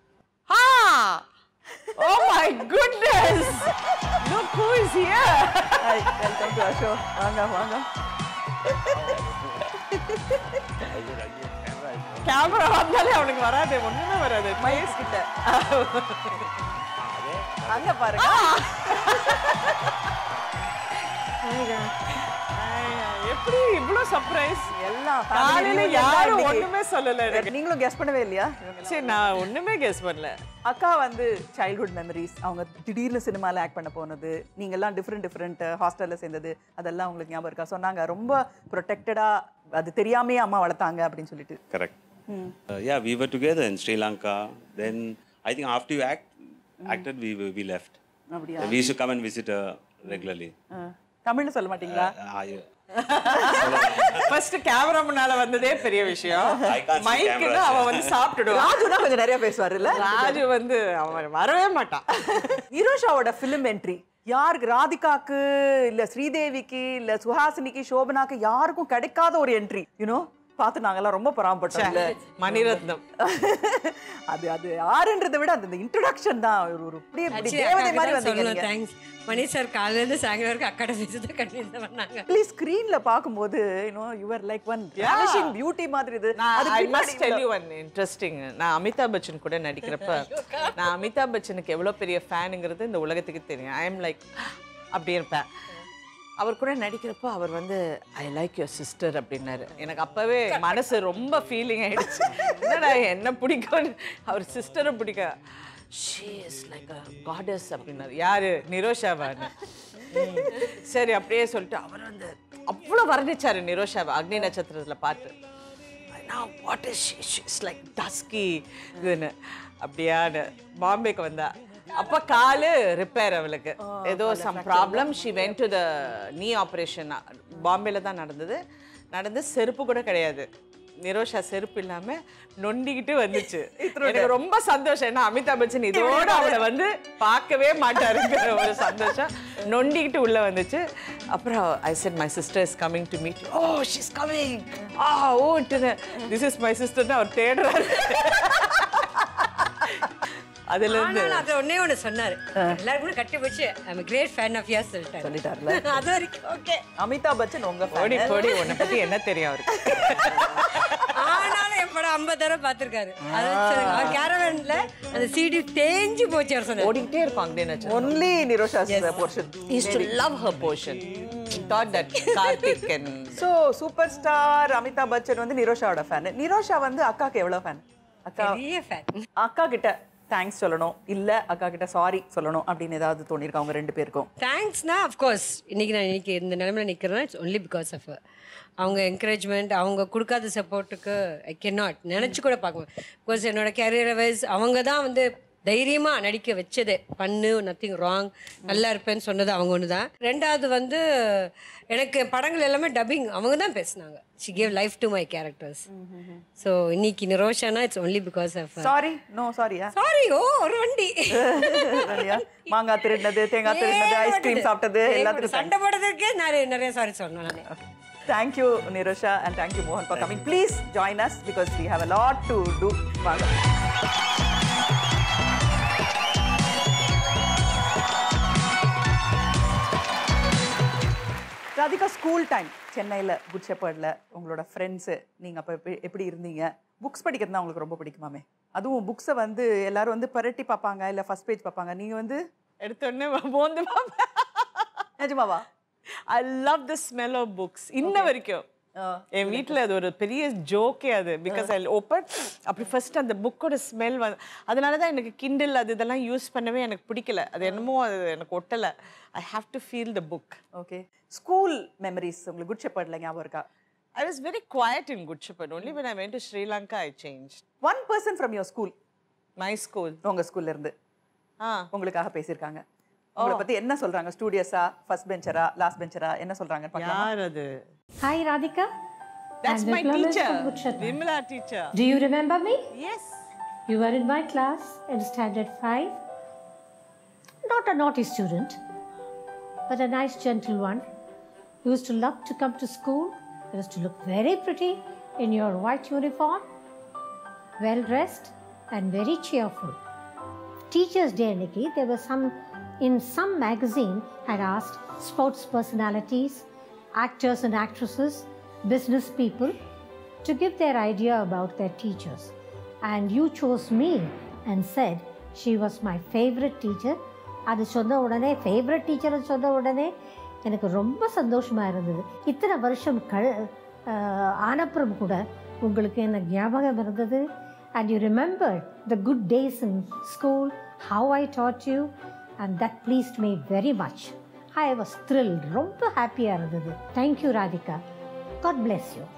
Oh my goodness! Look who is here! Hi, welcome to our show. வாங்க வாங்க. கேமரா வந்தாலே அவனுக்கு வராது, ஒண்ணுமே வராது. மகேஷ் கிட்ட அங்க பாருங்க. எப்படி இவ்ளோ சர்ப்ரைஸ்? எல்லாம் காலையில யாரும் ஒண்ணுமே சொல்லல. நீங்களும் கெஸ் பண்ணவே இல்லையா? சரி, நான் ஒண்ணுமே கெஸ் பண்ணல. அக்கா வந்து சைல்ட்ஹுட் மெமரிஸ், அவங்க திடீர்னு சினிமாவில் ஆக்ட் பண்ண போனது, நீங்கள்லாம் டிஃப்ரெண்ட் ஹாஸ்டலில் சேர்ந்தது, அதெல்லாம் உங்களுக்கு ஞாபகம் இருக்கா? சொன்னாங்க ரொம்ப ப்ரொடெக்டடாக, அது தெரியாமையே அம்மா வளர்த்தாங்க அப்படின்னு சொல்லிட்டு. Correct. Yeah, we were together in Sri Lanka. Then I think after you acted, we left. அப்படியா? We used to come and visit her regularly. தமிழ்னு சொல்ல மாட்டீங்களா? ஃபர்ஸ்ட் கேமரா முன்னால வந்ததே பெரிய விஷயம். மைக்ல அவ வந்து சாப்பிட்டுடுவா. ராஜுனா கொஞ்சம் நிறைய பேசுவார் இல்ல? ராஜு வந்து அவன் வரவே மாட்டான். நிரோஷாவோட ஃபிலிம் என்ட்ரி யாருக்கு? ராதிகாக்கு இல்ல ஸ்ரீதேவிக்கு இல்ல சுஹாசினிக்கு சோபனாக்கு யாருக்கும் கிடைக்காத ஒரு என்ட்ரி. யூனோ, பார்த்து நாங்கெல்லாம் ரொம்ப பராமப்பட்டோம். மணிரத்னம் அது அது யாருன்றதை விட அந்த இன்ட்ரோடக்ஷன் தான் ஒரு தேவதை மாதிரி வந்தீங்க. Thanks Mani sir. காலையிலேருந்து சாயங்காலம் வரைக்கும் அக்கடை பேசுறது கண்டிப்பாக பண்ணாங்க. ப்ளீஸ் ஸ்க்ரீன்ல பார்க்கும்போது you are like one vanishing beauty மாதிரி. இது I must tell you one interesting. நான் அமிதாப் பச்சன் கூட நடிக்கிறப்ப நான் அமிதாப் பச்சனுக்கு எவ்வளோ பெரிய ஃபேனுங்கிறது இந்த உலகத்துக்கு தெரியும். ஐ எம் லைக் அப்படி இருப்பேன். அவர் கூட நடிக்கிறப்போ அவர் வந்து ஐ லைக் யுவர் சிஸ்டர் அப்படின்னாரு. எனக்கு அப்போவே மனசு ரொம்ப ஃபீலிங் ஆகிடுச்சு. என்னடா என்ன பிடிக்கும்னு, அவர் சிஸ்டரை பிடிக்க. She is like a goddess அப்படின்னாரு. யாரு? நிரோஷாவான்னு. சரி அப்படியே சொல்லிட்டு அவர் வந்து அவ்வளோ வர்ணிச்சார் நிரோஷாவை அக்னி நட்சத்திரத்தில் பார்த்து. What is she is like dusky இதுன்னு. அப்படியான்னு பாம்பேக்கு வந்தா. அப்போ காலு ரிப்பேர், அவளுக்கு ஏதோ some problem. She went to the knee operation. பாம்பேல தான் நடந்து செருப்பு கூட கிடையாது. நிரோஷா செருப்பு இல்லாம நொண்டிக்கிட்டு வந்துச்சு. எனக்கு ரொம்ப சந்தோஷம். ஏன்னா அமிதாப் பச்சன் இதோட அவளை வந்து பார்க்கவே மாட்டாருங்கிற ஒரு சந்தோஷம். நொண்டிக்கிட்டு உள்ள வந்துச்சு. அப்புறம் I said my sister is coming to meet. Oh she is coming. This is my சிஸ்டர்னு அவர் தேடுறாரு. அதுல இருந்து அது ஒண்ணே சொன்னாரு. எல்லாருக்கும் கட்டி வச்சு ஐ அம் a great fan of yours சொல்லிட்டாருல. அது வரைக்கும் ஓகே. அமிதாப் பச்சன் உங்க ஓடி போடி உன்னை பத்தி என்ன தெரியும் அவருக்கு? ஆனாலும் என் படம் 50 தடவை பார்த்திருக்காரு. அது கேரவன்ல அந்த சிடி தேஞ்சு போச்சு. அவர் சொன்னாரு ஓடிக்கிட்டே இருக்கும் அங்கே. Only Nirosha's portion. He used to love her portion. He thought that Karthik and so super star Amitabh Bachchan வந்து நிரோஷாவோட ஃபேன். நிரோஷா வந்து அக்காக்கு எவ்வளவு ஃபேன்? அக்கா பெரிய ஃபேன். அக்கா கிட்ட தேங்க்ஸ் சொல்லணும், இல்ல அக்கா கிட்ட சாரி சொல்லணும் அப்படின்னு ஏதாவது தோணிருக்கா அவங்க 2 பேருக்கும்? தேங்க்ஸ் அஃப்கோர்ஸ் இன்னைக்கு நான் இந்த நிலைமையில நிற்கிறேன்னா இட்ஸ் ஒன்லி பிகாஸ் ஆஃப் அவங்க என்கரேஜ்மெண்ட், அவங்க கொடுக்காத சப்போர்ட்டுக்கு ஐ கேன் நாட் நினச்சி கூட பார்க்குவேன். பிகாஸ் என்னோட கேரியர் வைஸ் அவங்க தான் வந்து தைரியமாக நடிக்க வச்சதே. பண்ணு நத்திங் ராங், நல்லா இருப்பேன்னு சொன்னது அவங்க ஒன்று தான். 2வது வந்து எனக்கு படங்கள் எல்லாமே டப்பிங் அவங்க தான் பேசினாங்க. She gave life to my characters. So இன்னைக்கு நிரோஷானா it's only because of sorry. No சாரியா? சாரி. ஓ ஒரு வண்டி மாங்காய் திருடினது, தேங்காய் திருடினது, ஐஸ்கிரீம் சாப்பிட்டது, எல்லாத்துக்கும் சண்டை போடுறதுக்கே நிறைய சாரி சொன்னேன் நான். Thank you Nirosha and thank you Mohan for coming. Please join us because we have a lot to do. வாங்க. ராதிகா, ஸ்கூல் டைம் சென்னையில் குட் ஷெப்பர்டில் உங்களோட ஃப்ரெண்ட்ஸு நீங்கள் அப்போ எப்படி இருந்தீங்க? புக்ஸ் படிக்கிறது தான் உங்களுக்கு ரொம்ப பிடிக்குமாமே? அதுவும் புக்ஸை வந்து எல்லாரும் வந்து பரட்டி பார்ப்பாங்க, இல்லை ஃபர்ஸ்ட் பேஜ் பார்ப்பாங்க. நீங்கள் வந்து எடுத்தோடனே மோந்து பார்ப்பேன். நிஜமாவா? I love the smell of books இன்ன வரைக்கும். என் வீட்டில் அது ஒரு பெரிய ஜோக்கே அது. பிகாஸ் ஐ ஓப்பன் அப்படி ஃபர்ஸ்ட் அந்த புக்கோட ஸ்மெல் அதனால தான் எனக்கு கிண்டில் அது இதெல்லாம் யூஸ் பண்ணவே எனக்கு பிடிக்கல. அது என்னமோ அது எனக்கு ஒட்டலை. I have to feel the book. Okay. School memories உங்களுக்கு குட் ஷெப்பர்ட்ல ஞாபகம் இருக்கா? I was very quiet in Good Shepherd. Only when I went to Sri Lanka, I changed. One person from your school. My school. உங்க ஸ்கூல்ல இருந்து உங்களுக்காக பேசியிருக்காங்க. உங்களை பத்தி என்ன சொல்றாங்க? ஸ்டூடியஸா, ஃபர்ஸ்ட் பெஞ்சரா, லாஸ்ட் பெஞ்சரா, என்ன சொல்றாங்க பார்க்கலாம். யார் அது? Hi Radhika. That's my teacher. Vimla teacher. Do you remember me? Yes. You were in my class in standard 5. Not a naughty student, but a nice gentle one. You used to love to come to school. You used to look very pretty in your white uniform, well dressed and very cheerful. Teachers' Day Nikki, there were in some magazine had asked sports personalities, actors and actresses, business people to give their idea about their teachers. And you chose me and said she was my favorite teacher. அது சொன்ன உடனே favourite டீச்சர்னு சொன்ன உடனே எனக்கு ரொம்ப சந்தோஷமாக இருந்தது. இத்தனை வருஷம் ஆனப்புறம் கூட உங்களுக்கு என்ன ஞாபகம் இருந்தது. And you remembered the good days in school, how I taught you, and that pleased me very much. I was thrilled. ரொம்ப ஹாப்பியாக இருந்தது. Thank you Radhika. God bless you.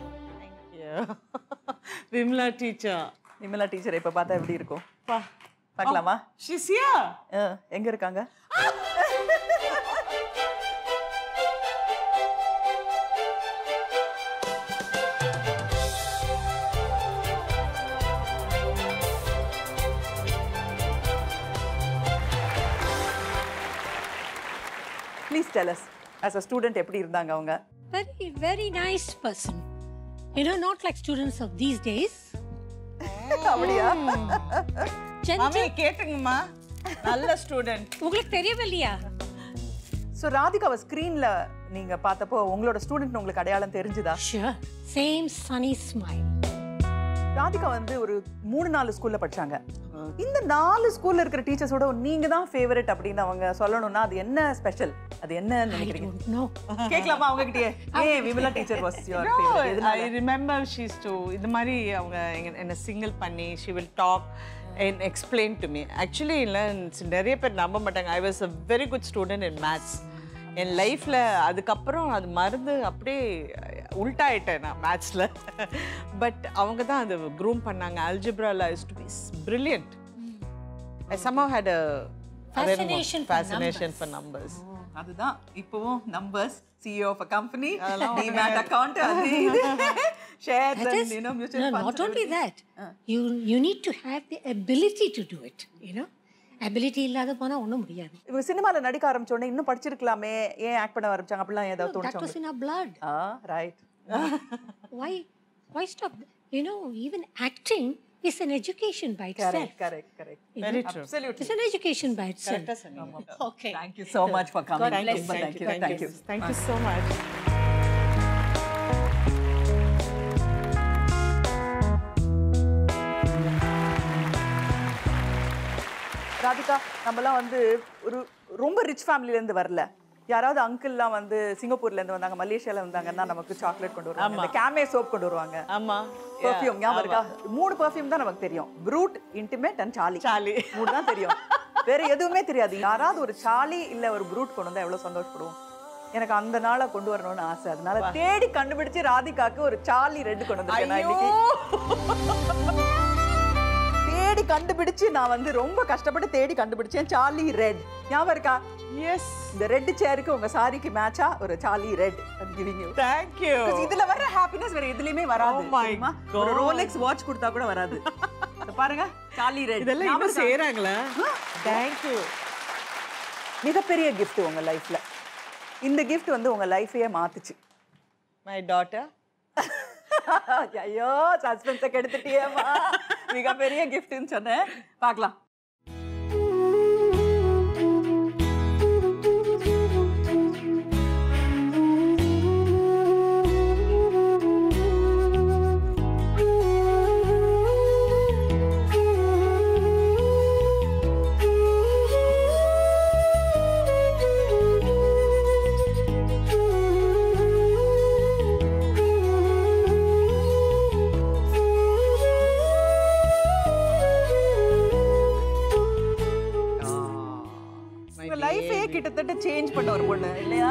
Vimala teacher. Vimala teacher இப்போ பார்த்தா எப்படி இருக்கும் பார்க்கலாமா? She's here. எங்க இருக்காங்க? Please tell us, as a student, எப்படி இருந்தாங்க அவங்க? Very, very nice person. You know, not like students of these days. அப்படியா? மாமி கேட்டுங்கம்மா. நல்ல ஸ்டூடண்ட். உங்களுக்கு தெரியவில்லையா? So ராதிகாவை ஸ்கிரீன்ல நீங்க பார்த்தப்போ உங்களோட ஸ்டூடண்ட் உங்களுக்கு அடையாளம் தெரிஞ்சுதா? Sure. Same sunny smile. Radhika வந்து ஒரு 3-4 ஸ்கூல்ல படிச்சாங்க. இந்த 4 ஸ்கூல்ல இருக்கிற டீச்சர்ஸோட நீங்க தான் ஃபேவரட் அப்படின்னு அவங்க சொல்லணும்னா அது என்ன ஸ்பெஷல்? அது என்ன நினைக்கிறீங்க? No. கேட்கலாமா அவங்க கிட்டயே? Vimala teacher was your favourite. I remember she used to இந்த மாதிரி அவங்க என்ன சிங்கிள் பண்ணி she will talk and explain to me. Actually நிறைய பேர் நம்ப மாட்டாங்க. I was a very good student in maths. என் லைஃப்பில் அதுக்கப்புறம் அது மறந்து அப்படியே உல்ட்டாயிட்டேன் நான் மேத்ஸில். பட் அவங்க தான் அது க்ரூம் பண்ணாங்க. அல்ஜிப்ரால used to be brilliant. I somehow had a fascination for numbers. அதுதான் இப்போவும் numbers, CEO of a company, demat account, shares and mutual funds. Not only that, you need to have the ability to do it, ability இல்லாத போனா ஒண்ணும் முடியாது. இவங்க சினிமால நடிக்க ஆரம்பிச்ச உடனே இன்னும் படிச்சிருக்கலாமே, ஏன் ஆக்ட் பண்ண ஆரம்பிச்சாங்க அப்படிலாம் ஏதாவது தோணுச்சா? That was in our blood. Right. Why stop? Even acting is an education by itself. Correct. Very true. Absolutely. It's an education by itself. Okay. Thank you so much for coming. Thank you so much. Radhika, நம்மலாம் வந்து ஒரு ரொம்ப rich ஃபேமிலிலேருந்து வரல. யாராவது அங்கிள்லாம் வந்து சிங்கப்பூர்லேருந்து வந்தாங்க, மலேசியாவில் வந்தாங்கன்னா நமக்கு சாக்லேட் கொண்டு வருவாங்க, இந்த கேமே சோப் கொண்டு வருவாங்க. ஆமாம். பெர்ஃப்யூம் ஞாபகம் இருக்கா? 3 பெர்ஃப்யூம் தான் நமக்கு தெரியும். Fruit, intimate and Charlie. 3 தான் தெரியும். வேற எதுவுமே தெரியாது. யாராவது ஒரு சார்லி இல்லை ஒரு ப்ரூட் கொண்டு வந்தால் எவ்வளோ சந்தோஷப்படுவோம். எனக்கு அந்த நாளை கொண்டு வரணும்னு ஆசை. அதனால தேடி கண்டுபிடிச்சு ராதிகாக்கு ஒரு சார்லி ரெட் கொண்டு வந்திருக்கேன். தேடி கண்டுபிடிச்சு நான் வந்து ரொம்ப கஷ்டப்பட்டு தேடி கண்டுபிடிச்சேன் சார்லி ரெட். ஞாபகம் இருக்கா? எஸ். இந்த ரெட் சேருக்கு உங்க சாரிக்கு மேட்சா ஒரு Charlie red. I'm giving you. Thank you. இதுல வர ஹாப்பினஸ் வேற எதுலயுமே வராது. ஒரு ரோலெக்ஸ் வாட்ச் கொடுத்தா கூட வராது. பாருங்க சார்லி ரெட். இதெல்லாம் இன்னும் செய்றாங்களா? Thank you. மிகப்பெரிய gift உங்க லைஃப்ல. இந்த gift வந்து உங்க லைஃபையே மாத்துச்சு. My daughter. ஐயோ சஸ்பென்ஸை கெடுத்துட்டியேம்மா. மிகப்பெரிய கிஃப்ட்னு சொன்னேன். பார்க்கலாம். ஒரு பொண்ணு இல்லையா?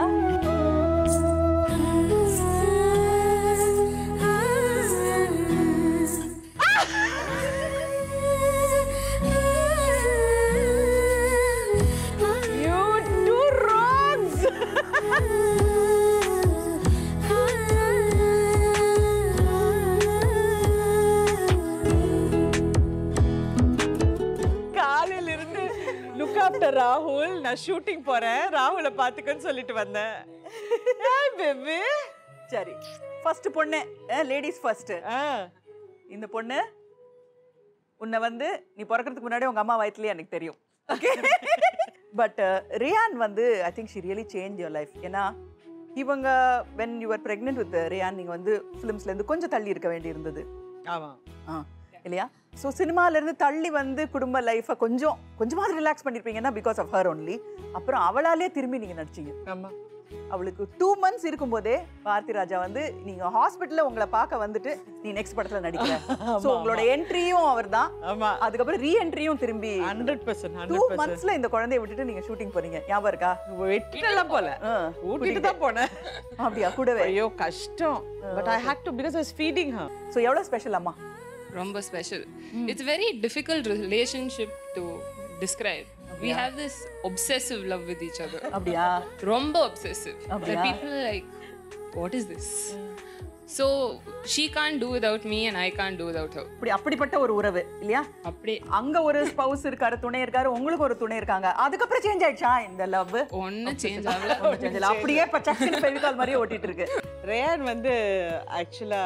ராகுல் நான் ஷூட்டிங் போறேன், ராகுல பாத்துக்கன்னு சொல்லிட்டு வந்தேன். பேபி சரி, ஃபர்ஸ்ட் பொண்ணு, லேடிஸ் ஃபர்ஸ்ட். இந்த பொண்ணு உன்னை வந்து நீ பிறக்கிறதுக்கு முன்னாடி உங்க அம்மா வயிற்றுலயே எனக்கு தெரியும். ஓகே, பட் ரியான் வந்து I think she really change your life. ஏன்னா இவங்க when you are pregnant with Ryan நீங்க வந்து ஃபிலிம்ஸ்ல இருந்து கொஞ்சம் தள்ளி இருக்க வேண்டி இருந்தது. ஆமா இல்லையா? ஸோ சினிமாலேருந்து தள்ளி வந்து குடும்ப லைஃப்பை கொஞ்சமாவது ரிலாக்ஸ் பண்ணியிருப்பீங்கன்னா பிகாஸ் ஆஃப் ஹர் ஒன்லி. அப்புறம் அவளாலே திரும்பி நீங்கள் நடிச்சிங்க. ஆமாம், அவளுக்கு 2 months இருக்கும்போதே பாரதி ராஜா வந்து நீங்கள் ஹாஸ்பிட்டலில் உங்களை பார்க்க வந்துட்டு நீ நெக்ஸ்ட் படத்தில் நடிக்கிற. ஸோ உங்களோட என்ட்ரியும் அவர் தான், அதுக்கப்புறம் ரீஎன்ட்ரியும் திரும்பி 100%. 2 monthsல இந்த குழந்தைய விட்டுட்டு நீங்க ஷூட்டிங் போறீங்க. ஞாபகம் இருக்கா? வெட்டிலாம் போல, ஊட்டிட்டு தான் போனேன். அப்படியா? கூடவே? ஐயோ கஷ்டம். But I had to because I was feeding her. So எவ்வளோ ஸ்பெஷல் அம்மா? ரொம்ப special. It's very difficult relationship to describe. We have this obsessive love with each other. அப்படியா? ரொம்ப obsessive. The people are like, what is this? So she can't do without me and I can't do without her. அப்படிப்பட்ட ஒரு உறவு இல்லையா? அப்படி அங்க ஒரு spouse இருக்காரு, துணை இருக்காரு, உங்களுக்கு ஒரு துணை இருக்காங்க. அதுக்கப்புறம் சேஞ்ச் ஆயிடுச்சா இந்த லவ்? ஒன்னும் சேஞ்ச் ஆகல. அப்படியே பச்சக்கன் ஃபெவிகால் மாதிரியே ஓட்டிட்டு இருக்கு. ரேயான் வந்து ஆக்சுவலா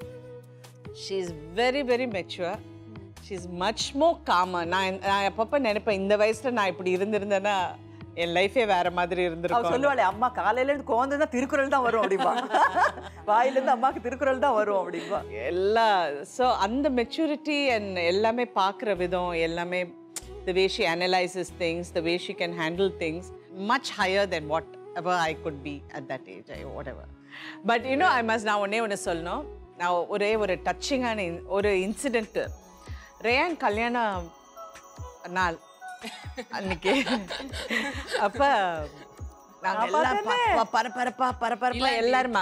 she is very very mature. she is much more calmer. நான் அப்பப்ப நினைப்பேன் இந்த வயசுல நான் இப்படி இருந்திருந்தேன்னா என் லைஃபே வேற மாதிரி இருந்திருக்கும். சொல்லுவாளே அம்மா காலையில இருந்து கோவந்தா திருக்குறள் தான் வரும் அப்படிம்பா. வாயில இருந்து அம்மாக்கு திருக்குறள் தான் வரும் அப்படிம்பா. எல்லா ஸோ அந்த மெச்சூரிட்டி அண்ட் எல்லாமே பார்க்குற விதம் எல்லாமே the way she analyzes things, the way she can handle things much higher than whatever I could be at that age or whatever. But you know I must now ஒண்ணே சொல்லணும். நான் ஒரு டச்சிங்கான ஒரு incident. Rayon கல்யாண நாள் அன்னைக்கு அப்ப நாங்க எல்லாம் பரபரப்பா எல்லாருமா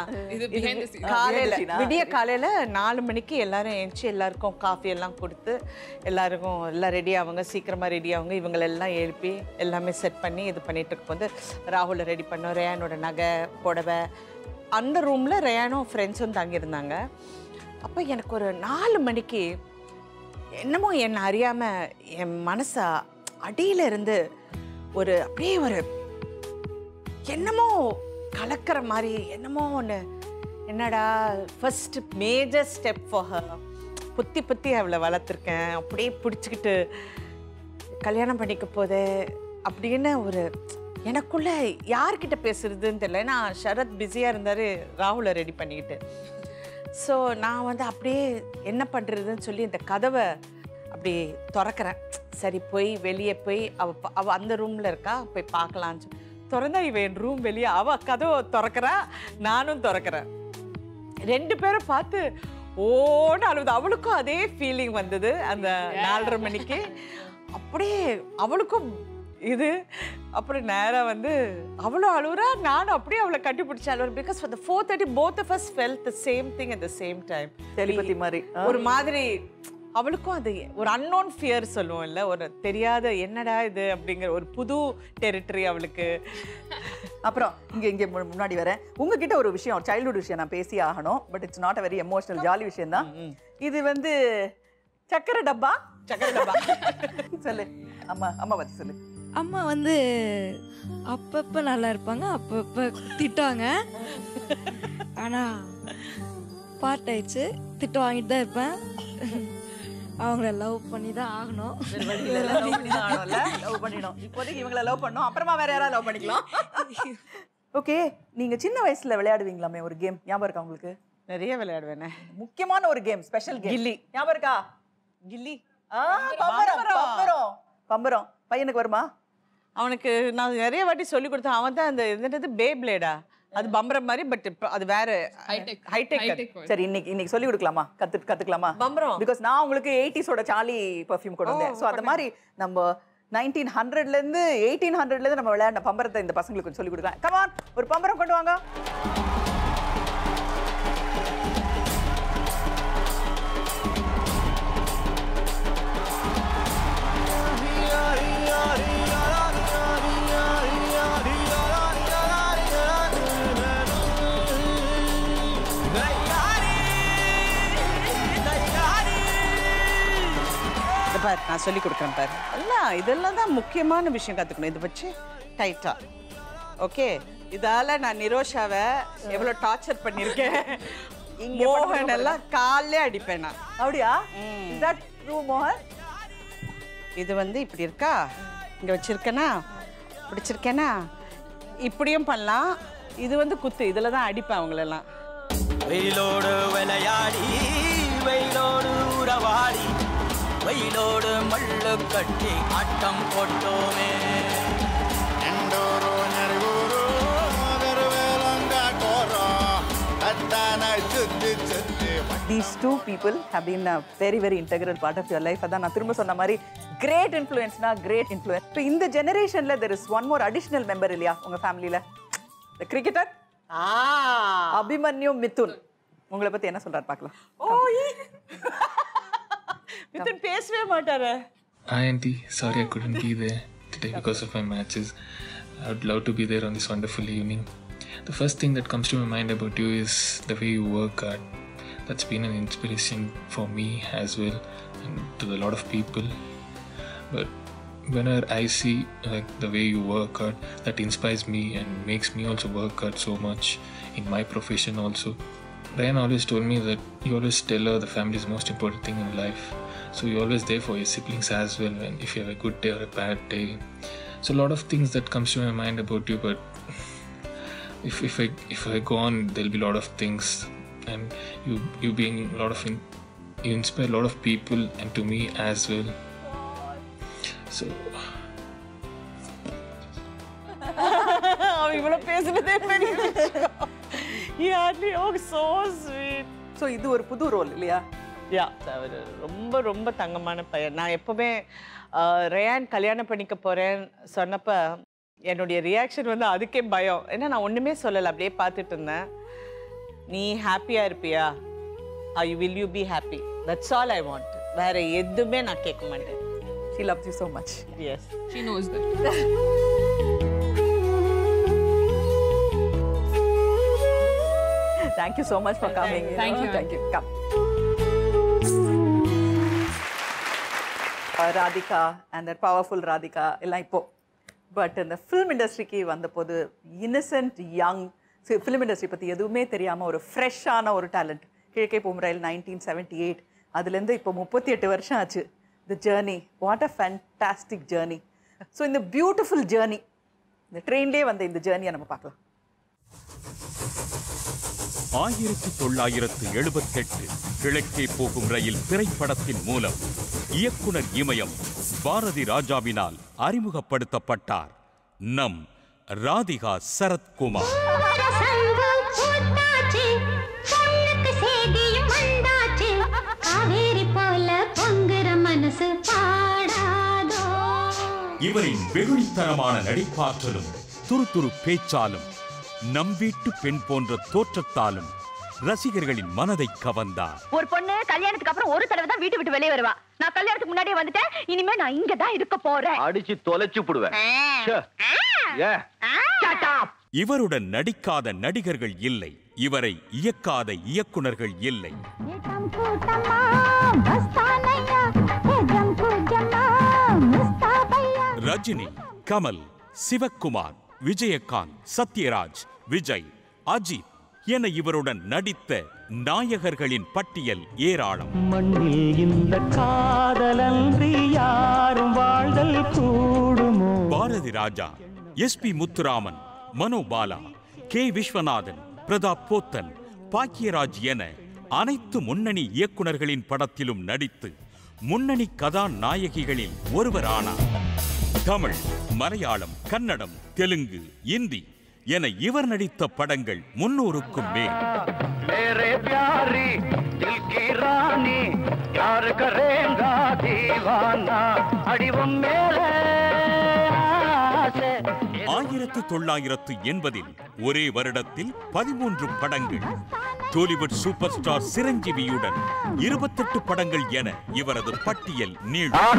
விடிய காலையில 4 மணிக்கு எல்லாரும் எழுந்துச்சு எல்லாருக்கும் காஃபி எல்லாம் கொடுத்து எல்லாருக்கும் எல்லாம் ரெடி ஆகுங்க, சீக்கிரமா ரெடி ஆகுங்க. இவங்களெல்லாம் எழுப்பி எல்லாமே செட் பண்ணி இது பண்ணிட்டு இருக்கும்போது ராகுல ரெடி பண்ணோம். ரேயானோட நகை புடவை அந்த ரூம்ல ரேயானும் ஃப்ரெண்ட்ஸும் தங்கியிருந்தாங்க. அப்போ எனக்கு ஒரு 4 மணிக்கு என்னமோ என்ன அறியாம என் மனச அடியில இருந்து ஒரு அப்படியே ஒரு என்னமோ கலக்கிற மாதிரி என்னமோ ஒன்று. என்னடா first major step for her. புத்தி அவளை வளர்த்துருக்கேன், அப்படியே பிடிச்சிக்கிட்டு கல்யாணம் பண்ணிக்க போதே அப்படின்னு ஒரு எனக்குள்ள யார்கிட்ட பேசுறதுன்னு தெரியல. ஏன்னா சரத் பிஸியாக இருந்தார் ராகுலை ரெடி பண்ணிக்கிட்டு. ஸோ நான் வந்து அப்படியே என்ன பண்ணுறதுன்னு சொல்லி இந்த கதவை அப்படி திறக்கிறேன். சரி போய் வெளியே போய் அவள் அந்த ரூமில் இருக்கா போய் பார்க்கலான்னு திறந்தா இவன் என் ரூம் வெளியே அவள் கதவை திறக்கிறா, நானும் திறக்கிறேன். 2 பேரும் பார்த்து ஓன்னு அழுது. அவளுக்கும் அதே ஃபீலிங் வந்தது அந்த 4:30 மணிக்கு. அப்படியே அவளுக்கும் இது அப்புறம் நேராக வந்து அவளும் அழுகுறா, நானும் அப்படியே அவளை கட்டி பிடிச்ச அழுவுற. Because for the 4:30 both of us felt the same thing at the same time. Telepathy மாதிரி ஒரு மாதிரி அவளுக்கும் அது ஒரு அன்னோன் ஃபியர் சொல்லுவோம்ல, ஒரு தெரியாத என்னடா இது அப்படிங்கிற ஒரு புது டெரிட்டரி அவளுக்கு. அப்புறம் இங்கே முன்னாடி வரேன் உங்ககிட்ட ஒரு விஷயம், ஒரு சைல்ட்ஹுட் விஷயம் நான் பேசி ஆகணும். But it's not a very emotional jolly விஷயம் தான் இது. வந்து சக்கரை டப்பா சொல்லு அம்மா பத்தி சொல்லு. அம்மா வந்து அப்பப்போ நல்லா இருப்பாங்க, அப்பப்போ திட்டுவாங்க. ஆனால் பார்ட் ஆயிடுச்சு, திட்டு வாங்கிட்டு தான் இருப்பேன். அவங்கள லவ் பண்ணி தான் ஆகணும். லவ் பண்ணிடணும். இப்போதைக்கு இவங்கள லவ் பண்ணோம், அப்புறமா வேற யாராவது லவ் பண்ணிக்கலாம். ஓகே, நீங்க சின்ன வயசுல விளையாடுவீங்களாமே ஒரு கேம் ஞாபகம் இருக்கா உங்களுக்கு? நிறைய விளையாடுவேனே. முக்கியமான ஒரு கேம், ஸ்பெஷல் கேம் கில்லி ஞாபகம் இருக்கா? கில்லி பம்பரம் பையனுக்கு வருமா? அவனுக்கு நான் நிறைய வாட்டி சொல்லி கொடுத்தேன். அவன் தான் அந்த என்னது பேப்ளேடா, அது பம்பரம் மாதிரி, பட் அது வேற ஹைடெக். சரி இன்னைக்கு சொல்லி கொடுக்கலாமா? கத்துக்கலாமா பம்பரம்? பிகாஸ் நான் உங்களுக்கு 80s ஓட சார்லி பர்ஃப்யூம் கொண்டு வந்தேன். ஸோ அந்த மாதிரி நம்ம 1900லேருந்து 1800லேருந்து நம்ம விளையாடின பம்பரத்தை இந்த பசங்களுக்கு கொஞ்சம் சொல்லிக் கொடுக்கலாம். கமான், ஒரு பம்பரம் கொண்டு வாங்க. பார், நான் சொல்லி கொடுக்குறேன் பாரு. எல்லாம் இதெல்லாம் தான் முக்கியமான விஷயம் கற்றுக்கணும். இதை வச்சு டைட்டா. ஓகே, இதால நான் நிரோஷாவை எவ்வளோ டார்ச்சர் பண்ணியிருக்கேன். மோகன் எல்லாம் காலே அடிப்பேன் நான். அப்படியா? Is that true, மோகன்? இது வந்து இப்படி இருக்கா, இங்கே வச்சிருக்கேனா, பிடிச்சிருக்கேனா, இப்படியும் பண்ணலாம். இது வந்து குத்து, இதில் தான் அடிப்பேன் அவங்களெல்லாம். வெயிலோடு விளையாடி வெயிலோடு உறவாடி வெயிலோடு மல்லு கட்டி ஆட்டம் போட்டோமே. These two people have been a very, very integral part of your life. அதான் நான் திரும்ப சொன்ன மாதிரி great influence-னா great influence. இப்போ இந்த ஜெனரேஷன்ல there is one more additional member இல்லையா உங்க ஃபேமிலியில? The cricketer? அபிமன்யு மிதுன். உங்களை பத்தி என்ன சொல்றாரு பார்க்கலாம். மிதுன் பேசவே மாட்டாரு. Hi auntie, sorry I couldn't be there today because of my matches. I would love to be there on this wonderful evening. The first thing that comes to my mind about you is the way you work hard. That's been an inspiration for me as well and to a lot of people. But whenever I see like the way you work hard, that inspires me and makes me also work hard so much in my profession also. Ryan always told me that you always tell her the family is the most important thing in life. So you're always there for your siblings as well when if you have a good day or a bad day. So a lot of things that comes to my mind about you, but if I go on, there'll be a lot of things, and you being a lot of you inspire a lot of people and to me as well. So இவ்வளோ பேசுனதே பெரிய விஷயம். Yeah, so sweet. So இது ஒரு புது role இல்லையா? யா, அவர் ரொம்ப ரொம்ப தங்கமான பையன். நான் எப்போவுமே ரயான் கல்யாணம் பண்ணிக்க போகிறேன்னு சொன்னப்போ என்னுடைய ரியாக்ஷன் வந்து அதுக்கே பயம். ஏன்னா நான் ஒன்றுமே சொல்லலை, அப்படியே பார்த்துட்டு இருந்தேன். நீ ஹாப்பியாக இருப்பியா? will you be happy? That's all I want. வேறு எதுவுமே நான் கேட்க மாட்டேன். She loves you so much. Yes. She knows that. Thank you so much for coming. Thank you. Thank you. Come. Radhika and that powerful Radhika எல்லாம் இப்போ but இந்த film இண்டஸ்ட்ரிக்கு வந்தபோது இன்னசென்ட் யங் ஃபிலிம் இண்டஸ்ட்ரி பற்றி எதுவுமே தெரியாமல் ஒரு ஃப்ரெஷ்ஷான ஒரு டேலண்ட். கிழக்கே பூமரையில் 1978, அதுலேருந்து இப்போ 38 வருஷம் ஆச்சு. The journey, what a fantastic journey. So இந்த பியூட்டிஃபுல் ஜேர்னி, இந்த ட்ரெயின்லேயே வந்த இந்த ஜேர்னியை நம்ம பார்க்கலாம். 1978 கிழக்கே போகும் ரயில் திரைப்படத்தின் மூலம் இயக்குனர் இமயம் பாரதி ராஜாவினால் அறிமுகப்படுத்தப்பட்டார் நம் ராதிகா சரத்குமார். இவரின் வெகுளித்தனமான நடிப்பாற்றலும் துருதுரு பேச்சாலும் நம் வீட்டு பெண் போன்ற தோற்றத்தாலும் ரசிகர்களின் மனதை கவர்ந்தார். ஒரு பொண்ணு கல்யாணத்துக்கு அப்புறம் ஒரு தடவை தான் வீட்டு விட்டு வெளியே வருவா. நான் கல்யாணத்துக்கு முன்னாடியே வந்துட்டேன், இனிமே நான் இங்க தான் இருக்க போறேன். அடிச்சு தொலைச்சு புடுவேன். இவருடன் நடிக்காத நடிகர்கள் இல்லை, இவரை இயக்காத இயக்குனர்கள் இல்லை. ரஜினி, கமல், சிவக்குமார், விஜயகாந்த், சத்யராஜ், விஜய், அஜித் என இவருடன் நடித்த நாயகர்களின் பட்டியல் ஏராளம். மண்ணில் இந்த காதலன்றி யாரும் வாழ்தல் கூடுமோ. பாரதி ராஜா, எஸ்.பி. முத்துராமன், மனோபாலா, கே. விஸ்வநாதன், பிரதாப் போத்தன், பாக்கியராஜ் என அனைத்து முன்னணி இயக்குனர்களின் படத்திலும் நடித்து முன்னணி கதாநாயகிகளில் ஒருவரானார். தமிழ், மலையாளம், கன்னடம், தெலுங்கு, இந்தி என இவர் நடித்த படங்கள் 300க்கும் மேல். मेरे प्यारी दिल की रानी प्यार करेगा दीवाना अड़िवम मेरे 1980 ஒரே வருடத்தில் 13 படங்கள், டோலிவுட் சூப்பர் ஸ்டார் சிரஞ்சீவியுடன் 28 படங்கள் என இவரது பட்டியல் நீளும்.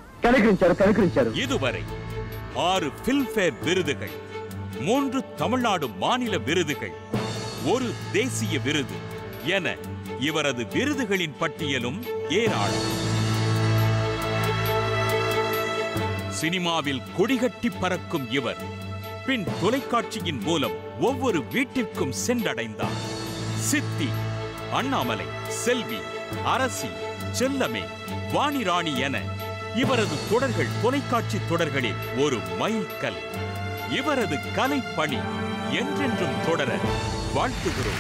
இதுவரை 6 பிலிம்பேர் விருதுகள், 3 தமிழ்நாடு மாநில விருதுகள், 1 தேசிய விருது என இவரது விருதுகளின் பட்டியலும் ஏராளம். சினிமாவில் கொடிகட்டி பறக்கும் இவர் பின் தொலைக்காட்சியின் மூலம் ஒவ்வொரு வீட்டிற்கும் சென்றடைந்தார். சித்தி, அண்ணாமலை, செல்வி, அரசி, செல்லமே, வாணிராணி என இவரது தொடர்கள் தொலைக்காட்சி தொடர்களில் ஒரு மைல்கல். இவரது கலைப்பணி என்றென்றும் தொடர வாழ்த்துகிறோம்.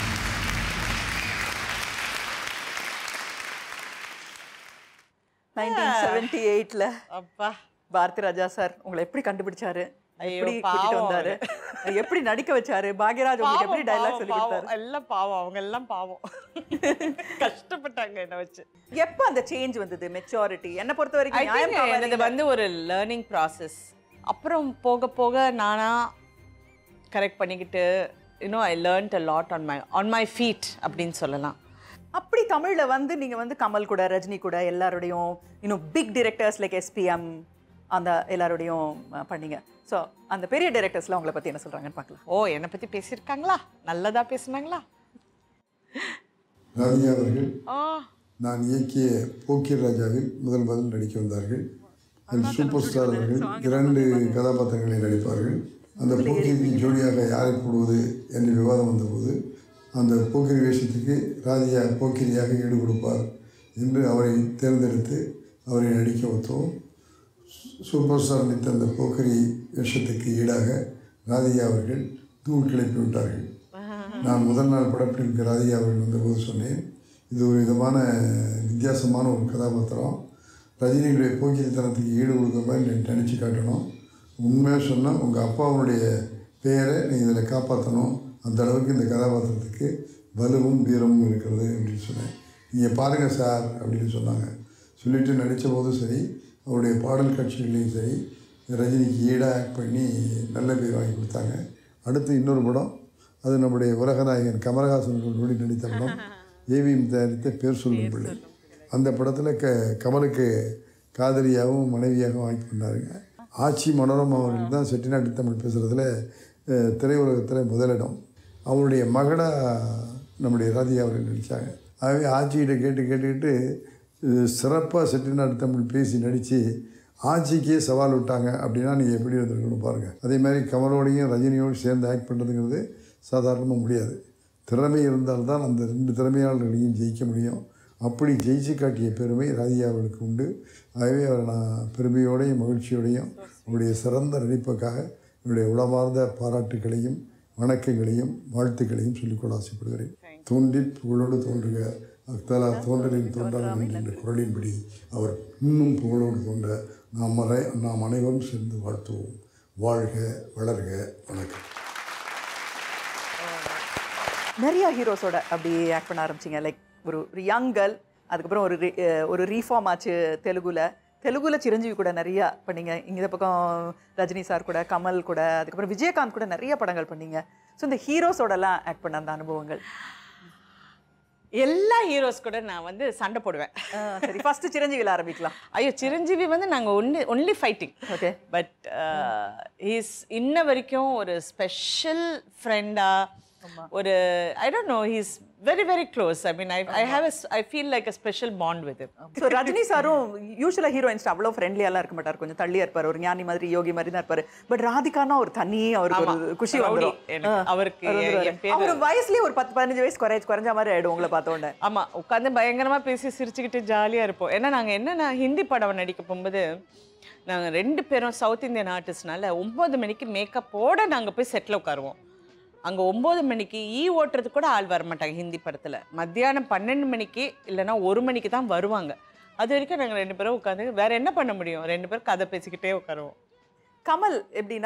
அப்பா பாரதி ராஜா சார் உங்களை எப்படி கண்டுபிடிச்சாரு, எப்படி கூட்டிட்டு வந்தாரு, எப்படி நடிக்க வச்சாரு, பாக்யராஜ் உங்களுக்கு எப்படி டயலாக் சொல்லி கொடுத்தாரு? எல்லாம் பாவம், அவங்க எல்லாம் பாவம், கஷ்டப்பட்டாங்க என்ன வச்சு. எப்ப அந்த சேஞ்ச் வந்தது, மெச்சூரிட்டி? என்ன பொறுத்த வரைக்கும் இது வந்து ஒரு லேர்னிங் ப்ராசஸ். அப்புறம் போக போக நானா கரெக்ட் பண்ணிக்கிட்டு I learned a lot on my feet அப்படின்னு சொல்லலாம். அப்படி தமிழ்ல வந்து நீங்க வந்து கமல் கூட, ரஜினி கூட எல்லாரோடையும் பிக் டைரக்டர்ஸ் லைக் SPM அந்த எல்லாரோடையும் பண்ணீங்க. ஸோ அந்த பெரிய டைரக்டர்ஸ்லாம் உங்களை பற்றி என்ன சொல்கிறாங்கன்னு பார்க்கலாம். என்னை பற்றி பேசியிருக்காங்களா? நல்லதா பேசுனாங்களா? ராதிகா அவர்கள் நான் இயக்கிய போக்கிர் ராஜாவில் முதல் நடிக்க வந்தார்கள். அதில் சூப்பர் ஸ்டார் அவர்கள் 2 கதாபாத்திரங்களை நடிப்பார்கள். அந்த போக்கிரி ஜோடியாக யாரை போடுவது என்று விவாதம் வந்தபோது அந்த போக்கிரி வேஷத்துக்கு ராதிகா போக்கிரியாக ஈடு கொடுப்பார் என்று அவரை தேர்ந்தெடுத்து அவரை நடிக்க வைத்தோம். சூப்பர் ஸ்டார் நடித்த அந்த போக்கரி வேஷத்துக்கு ஈடாக ராதிகா அவர்கள் தூள் கிளப்பி விட்டார்கள். நான் முதல் நாள் படப்பிடிப்புக்கு ராதிகா அவர்கள் வந்தபோது சொன்னேன், இது ஒரு விதமான வித்தியாசமான ஒரு கதாபாத்திரம், ரஜினியுடைய போக்கிரித்தனத்துக்கு ஈடு கொடுக்குற மாதிரி நீ நடித்து காட்டணும், உண்மையாக சொன்னால் உங்கள் அப்பாவுடைய பெயரை நீங்கள் இதில் காப்பாற்றணும், அந்த அளவுக்கு இந்த கதாபாத்திரத்துக்கு வலுவும் வீரமும் இருக்கிறது அப்படின்னு சொன்னேன். நீங்கள் பாருங்கள் சார் அப்படின்னு சொன்னாங்க. சொல்லிவிட்டு நடித்த போதும் சரி, அவருடைய பாடல் காட்சிகளையும் சரி ரஜினிக்கு ஈடாக ஆக்ட் பண்ணி நல்ல பேர் வாங்கி கொடுத்தாங்க. அடுத்து இன்னொரு படம், அது நம்முடைய உலகநாயகன் கமலஹாசனோடு நடித்த படம், ஏவிஎம் தயாரித்த பேர் சொல்லும் பிள்ளை. அந்த படத்தில் கமலுக்கு காதலியாகவும் மனைவியாகவும் ஆக்ட் பண்ணாருங்க. ஆச்சி மனோரமா அவர்கள் தான் செட்டிநாட்டு தமிழ் பேசுகிறதுல திரையுலகத்தில் முதலிடம். அவருடைய மகளாக நம்முடைய ராதிகா அவர்கள் நடித்தாங்க. ஆகவே ஆட்சிகிட்ட கேட்டுக்கிட்டு சிறப்பாக செட்டிநாடு தமிழ் பேசி நடித்து ஆட்சிக்கே சவால் விட்டாங்க. அப்படின்னா நீங்கள் எப்படி இருந்திருக்கணும் பாருங்கள். அதே மாதிரி கமலோடையும் ரஜினியோடு சேர்ந்து ஆக்ட் பண்ணுறதுங்கிறது சாதாரணமாக முடியாது. திறமை இருந்தால்தான் அந்த 2 திறமையாளர்களையும் ஜெயிக்க முடியும். அப்படி ஜெயிச்சு காட்டிய பெருமை ராதிகா அவர்களுக்கு உண்டு. ஆகவே அவரை நான் பெருமையோடையும் மகிழ்ச்சியோடையும் அவருடைய சிறந்த நடிப்புக்காக என்னுடைய உளமார்ந்த பாராட்டுகளையும் வணக்கங்களையும் வாழ்த்துக்களையும் சொல்லிக்கொள்ள ஆசைப்படுகிறேன். தோன்றில் புகழோடு தோன்றுக அக்தலா தோன்றலின் தோன்றால் என்ற குரலின்படி அவர் இன்னும் புகழோடு தோன்ற நாம் அனைவரும் சேர்ந்து வாழ்த்துவோம். வாழ்க வளர்க. வணக்கம். நிறைய ஹீரோஸோட அப்படி ஆக்ட் பண்ண ஆரம்பிச்சிங்க. லைக் ஒரு யங் கேர்ள், அதுக்கப்புறம் ஒரு ரீஃபார்ம் ஆச்சு தெலுங்குல சிரஞ்சீவி கூட நிறையா பண்ணீங்க. இந்த பக்கம் ரஜினி சார் கூட, கமல் கூட, அதுக்கப்புறம் விஜயகாந்த் கூட நிறைய படங்கள் பண்ணீங்க. ஸோ இந்த ஹீரோஸோடலாம் ஆக்ட் பண்ண அந்த அனுபவங்கள்? எல்லா ஹீரோஸ் கூட நான் வந்து சண்டை போடுவேன். சரி, ஃபர்ஸ்ட் சிரஞ்சீவியில் ஆரம்பிக்கலாம். ஐயோ, சிரஞ்சீவி வந்து நாங்கள் only fighting. Okay. But he's இன்ன வரைக்கும் ஒரு ஸ்பெஷல் ஃப்ரெண்டாக, ஒரு I don't know, he's very very close. I mean I feel like a special bond with him. So Rajini சாரும் யூசுவலா ஹீரோயின்ஸ் அவ்வளோ ஃப்ரெண்ட்லியாலாம் இருக்க மாட்டார், கொஞ்சம் தள்ளியா இருப்பார், ஒரு ஞானி மாதிரி யோகி மாதிரி தான் இருப்பாரு. பட் ராதிகானா ஒரு தனி அவருக்கு ஒரு குஷி வந்துடும். அவருக்கு அவர் வயசுலயே ஒரு 10-15 வயசு குறைஞ்ச மாதிரி ஆயிடும் உங்களை பார்த்தோன்னே. ஆமா, உட்காந்து பயங்கரமா பேசி சிரிச்சுக்கிட்டு ஜாலியா இருப்போம். ஏன்னா நாங்க என்னன்னா ஹிந்தி படம் நடிக்க போகும்போது நாங்கள் 2 பேரும் சவுத் இந்தியன் ஆர்டிஸ்ட்னால 9 மணிக்கு மேக்கப்போட நாங்கள் போய் செட்டில் உட்காருவோம். அங்கே 9 மணிக்கு ஓட்டுறதுக்கு கூட ஆள் வரமாட்டாங்க ஹிந்தி படத்தில். மத்தியானம் 12 மணிக்கு இல்லைனா 1 மணிக்கு தான் வருவாங்க. அது வரைக்கும் நாங்கள் 2 பேரும் உட்காந்து வேற என்ன பண்ண முடியும், 2 பேரும் கதை பேசிக்கிட்டே உட்காருவோம். கமல் எப்படின்னா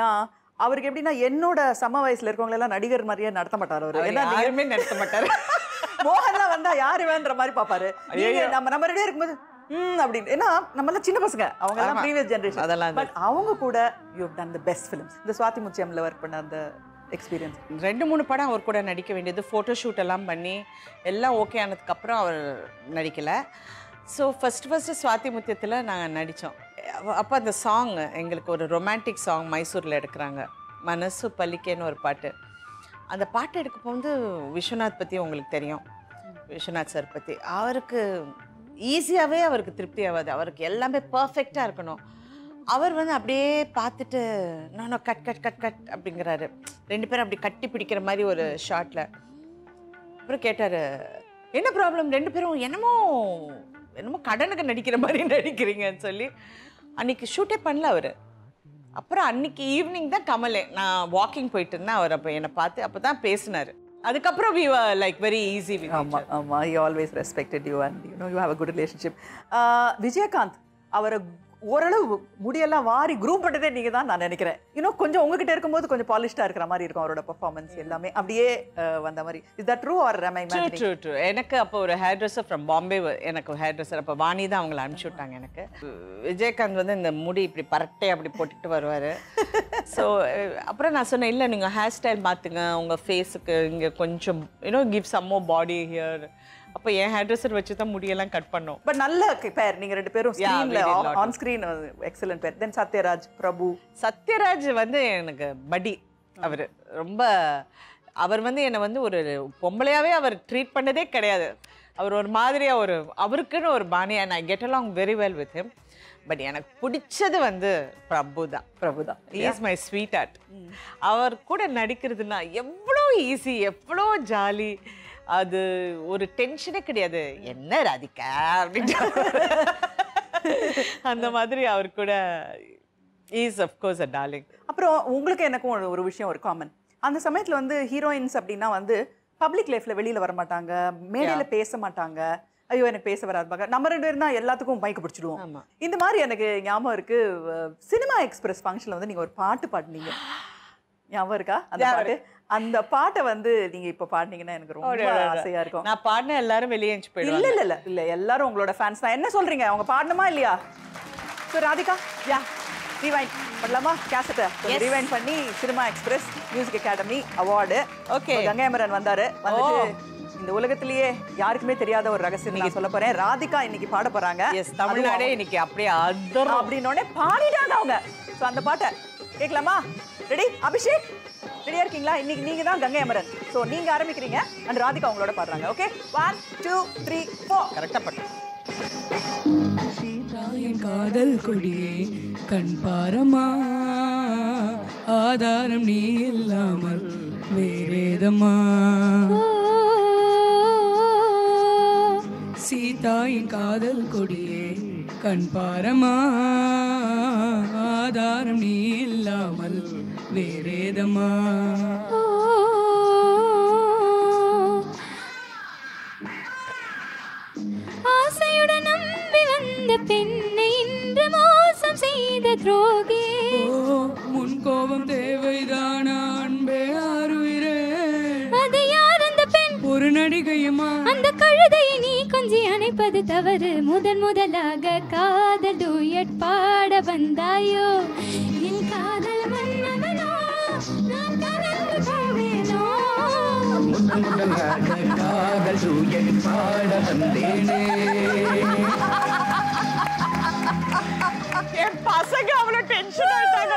அவருக்கு எப்படின்னா என்னோட சம வயசுல இருக்கவங்க எல்லாம் நடிகர் மாதிரியே நடத்த மாட்டாரு அவரு. ஏன்னா யாருமே நடத்த மாட்டாரு. மோகன்லாம் வந்தா யாரு வேன்ற மாதிரி பாப்பாரு. நம்ம ரெடியா இருக்கும்போது அப்படின்னு. ஏன்னா நம்ம எல்லாம் சின்ன பசங்க, அவங்க எல்லாம் ப்ரீவியஸ் ஜெனரேஷன். அதெல்லாம் பட் அவங்க கூட you have done the best films. இந்த சுவாதி முச்சியம்ல ஒர்க் பண்ண அந்த எக்ஸ்பீரியன்ஸ். 2-3 படம் அவர் கூட நடிக்க வேண்டியது, ஃபோட்டோ ஷூட் எல்லாம் பண்ணி எல்லாம் ஓகே ஆனதுக்கப்புறம் அவர் நடிக்கலை. ஸோ ஃபஸ்ட்டு சுவாதி முத்தியத்தில் நாங்கள் நடித்தோம். அப்போ அந்த சாங் எங்களுக்கு ஒரு ரொமான்டிக் சாங் மைசூரில் எடுக்கிறாங்க, மனசு பல்லிக்கேன்னு ஒரு பாட்டு. அந்த பாட்டு எடுக்க போது விஸ்வநாத் பற்றி உங்களுக்கு தெரியும், விஸ்வநாத் சார் பற்றி. அவருக்கு ஈஸியாகவே அவருக்கு திருப்தி ஆகாது, அவருக்கு எல்லாமே பர்ஃபெக்டாக இருக்கணும். அவர் வந்து அப்படியே பார்த்துட்டு நான் கட் கட் கட் கட் அப்படிங்கிறாரு. 2 பேரும் அப்படி கட்டி பிடிக்கிற மாதிரி ஒரு ஷாட்டில். அப்புறம் கேட்டார், என்ன ப்ராப்ளம், 2 பேரும் என்னமோ கடனுக்கு நடிக்கிற மாதிரி நடிக்கிறீங்கன்னு சொல்லி. அன்றைக்கி ஷூட்டே பண்ணல அவர். அப்புறம் அன்றைக்கி ஈவினிங் தான் கமலே, நான் வாக்கிங் போயிட்டு இருந்தேன், அவர் அப்போ என்னை பார்த்து அப்போ தான் பேசினார். அதுக்கப்புறம் we were like very easy with each other. ஆமா, he always respected you and you have a good relationship. Vijayakanth அவரை ஓரளவு முடியெல்லாம் வாரி குரூப் பண்ணதே நீங்க தான் நான் நினைக்கிறேன். இன்னும் கொஞ்சம் உங்ககிட்ட இருக்கும்போது கொஞ்சம் பாலிஷ்டா இருக்கிற மாதிரி இருக்கும் அவரோட பெர்ஃபார்மன்ஸ் எல்லாமே, அப்படியே வந்த மாதிரி. Is that true or am I imagining? True. எனக்கு அப்போ ஒரு ஹேர் ட்ரெஸ்ஸர் ஃப்ரம் பாம்பே, எனக்கு ஹேர் ட்ரெஸ்ஸர் அப்போ வாணி தான் அவங்கள அனுப்பிச்சி விட்டாங்க எனக்கு. விஜயகாந்த் வந்து இந்த முடி இப்படி பரட்டை அப்படி போட்டுட்டு வருவார். ஸோ அப்புறம் நான் சொன்னேன், இல்லை நீங்கள் ஹேர் ஸ்டைல் மாற்றுங்க, உங்கள் ஃபேஸுக்கு இங்கே கொஞ்சம் give some more body here. அப்போ என் ஹேர் ட்ரெஸ்ஸர் வச்சு தான் முடியெல்லாம் கட் பண்ணோம். பட் நல்ல பேர் நீங்க 2 பேரும், ஸ்க்ரீன்ல ஆன் ஸ்க்ரீன் எக்ஸலென்ட் பேர். தென் சத்யராஜ் பிரபு. சத்யராஜ் வந்து எனக்கு படி. அவர் வந்து என்னை வந்து ஒரு பொம்பளையாவே அவர் ட்ரீட் பண்ணதே கிடையாது. அவர் ஒரு மாதிரியா அவருக்குன்னு ஒரு பாணி. And I get along very well with him. But எனக்கு பிடிச்சது வந்து பிரபு தான். He is my sweetheart. அவர் கூட நடிக்கிறதுனா எவ்வளோ ஈஸி, எவ்வளோ ஜாலி. அது ஒரு டென்ஷனே கிடையாது. என்ன ராதிகா அப்படின்ட்டு அந்த மாதிரி அவர் கூட is of course a darling. அப்புறம் உங்களுக்கு எனக்கும் ஒரு விஷயம் ஒரு காமன். அந்த சமயத்தில் வந்து ஹீரோயின்ஸ் அப்படின்னா வந்து பப்ளிக் லைஃப்ல வெளியில வர மாட்டாங்க, மேடையில பேச மாட்டாங்க. ஐயோ எனக்கு பேச வராது. நம்ம 2 பேரும் தான் எல்லாத்துக்கும் மைக்கு பிடிச்சிடுவோம். இந்த மாதிரி எனக்கு ஞாபகம் இருக்கு, சினிமா எக்ஸ்பிரஸ் ஃபங்க்ஷன்ல வந்து நீங்க ஒரு பாட்டு பாடுனீங்க, ஞாபகம் இருக்கா? அந்த பாட்டு, அந்த பாட்டை வந்து நீங்க இப்ப பாடுனீங்கன்னா எனக்கு ரொம்ப ஆசையா இருக்கும். நான் பாடின எல்லாரும் வெளியே போயிடுவாங்க. இல்ல எல்லாரும் உங்களோட ஃபேன்ஸ் தான். என்ன சொல்றீங்க, அவங்க பாடணுமா இல்லையா? ஸோ ராதிகா, ரீவைண்ட் பண்ணலாமா? கேசட்டை ரீவைண்ட் பண்ணி cinema express music academy award. Okay, Gangai Amaran வந்துட்டு இந்த உலகத்திலேயே யாருக்குமே தெரியாத ஒரு ரகசியம் நீங்க சொல்ல போறேன். ராதிகா இன்னைக்கு பாட போறாங்க. தமிழ்நாடே இன்னைக்கு அப்படியே அதர் அப்படின்னோடனே பாடிட்டாங்க அவங்க. ஸோ அந்த பாட்டை கேட்கலாமா? ரெடி? அபிஷேக் ரெடியா இருக்கீங்களா? இன்னைக்கு நீங்க தான் கங்கை அமரன். ஸோ நீங்க ஆரம்பிக்கிறீங்க அண்ட் ராதிகா அவங்களோட பாடுறாங்க. ஓகே, 1 2 3 4. கரெக்டா பாட்டு. காதல் கொடியே கண் பாரமா, ஆதாரம் நீ இல்லாமல் வேறேதமா. சீதாயின் காதல் கொடியே கண் பாரமா, ஆதாரம் நீ இல்லாமல் வேறேதமா. ஆசையுடன் நம்பி வந்த பெண்ணை இன்று மோசம் செய்த துரோகி. முன் கோபம் தேவைதானா அன்பே ஆறுயிரே? அது யார் அந்த பெண்? ஒரு நடிகையுமா? அந்த கழுதையை நீ கொஞ்சி அணைப்பது தவறு. முதலாக காதல் டூயட் பாட வந்தாயோ. என் காதல் மன்னவனோ நான் கலந்து போவேனோ. முதலாக காதல் டூயட் பாட வந்தேனே. என் பசங்க அவ்வளவு டென்ஷன் ஆயிட்டாங்க.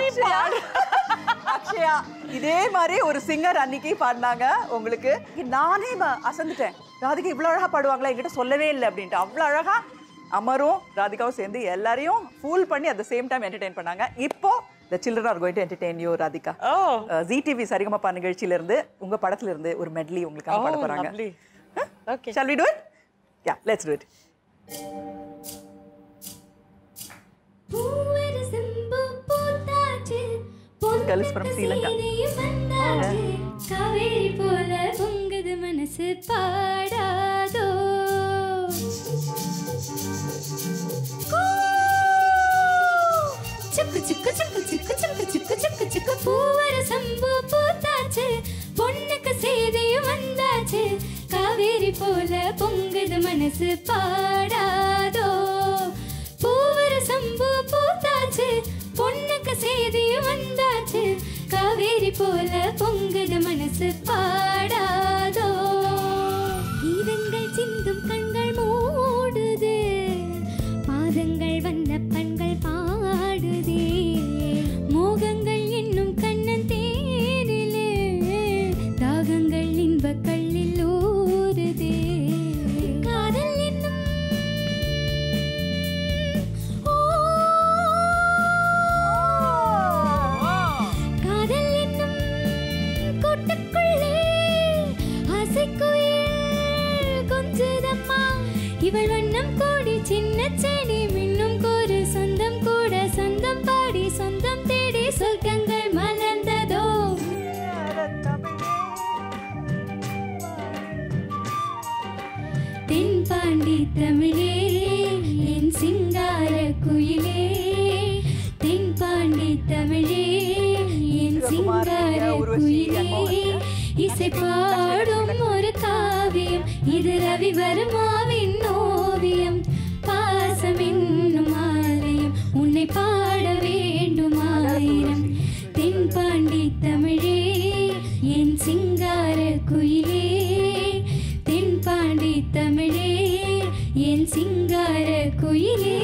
அக்ஷயா இதே மாதிரி ஒரு சிங்கர் அன்னைக்கு பாடினாங்க உங்களுக்கு. நானே அசந்துட்டேன், ராதிகா இவ்வளோ அழகா பாடுவாங்களா, என்கிட்ட சொல்லவே இல்லை அப்படின்ட்டு. அவ்வளோ அழகா அமரும் ராதிகாவும் சேர்ந்து எல்லாரையும் ஃபூல் பண்ணி at the same time entertain பண்ணாங்க. இப்போ the children are going to entertain you, Radhika. ZTV Sa Re Ga Ma Pa நிகழ்ச்சியில இருந்து உங்க படத்துல இருந்து ஒரு மெட்லி உங்களுக்கு பாட போறாங்க. Okay, shall we do it? Yeah, let's do it. Girls from Sri Lanka. Kaveri போல பொங்குது மனசு பாடாதோ. சுக்கு சுக்கு சுக்கு சுக்கு சுக்கு சுக்கு சுக்கு சுக்கு பூ வந்தாச்சு காவேரி போல பொங்குது மனசு பாடாதோ பூவர சம்பு பூத்தாச்சு பொண்ணுக்கு செய்தி வந்தாச்சு காவேரி போல பொங்குது மனசு பாடாதோ கீதங்கள் சிந்தும் கண்கள் மூடுதே பாதங்கள் வந்த பண்கள் பாடுதே மோகங்கள் என்னும் கண்ணன் தேனிலே தாகங்கள் இன்ப கள்ளில் ஊறுதே காதல் என்னும் காதல் என்னும் கூட்டுக்குள்ளே ஆசைக்குயில் கொஞ்சதம்மா இவள் வண்ணம் கோடி சின்ன செடி மின்னும் கோரு சொந்தம் கூட சொந்தம் பாடி சொந்தம் தேடி சொர்க்கங்கள் மலர்ந்ததோ தென்பாண்டி தமிழே என் சிங்கார குயிலே தென்பாண்டி தமிழே என் சிங்கார குயிலே இசை பாடும் ஒரு காவியம் இது ரவிவர்மாவின் ஓவியம் பாசம் என்னும் ஆலயம் உன்னை பாட வேண்டும் ஆயிரம் தென்பாண்டி தமிழே என் சிங்கார குயிலே தென்பாண்டி தமிழே என் சிங்கார குயிலே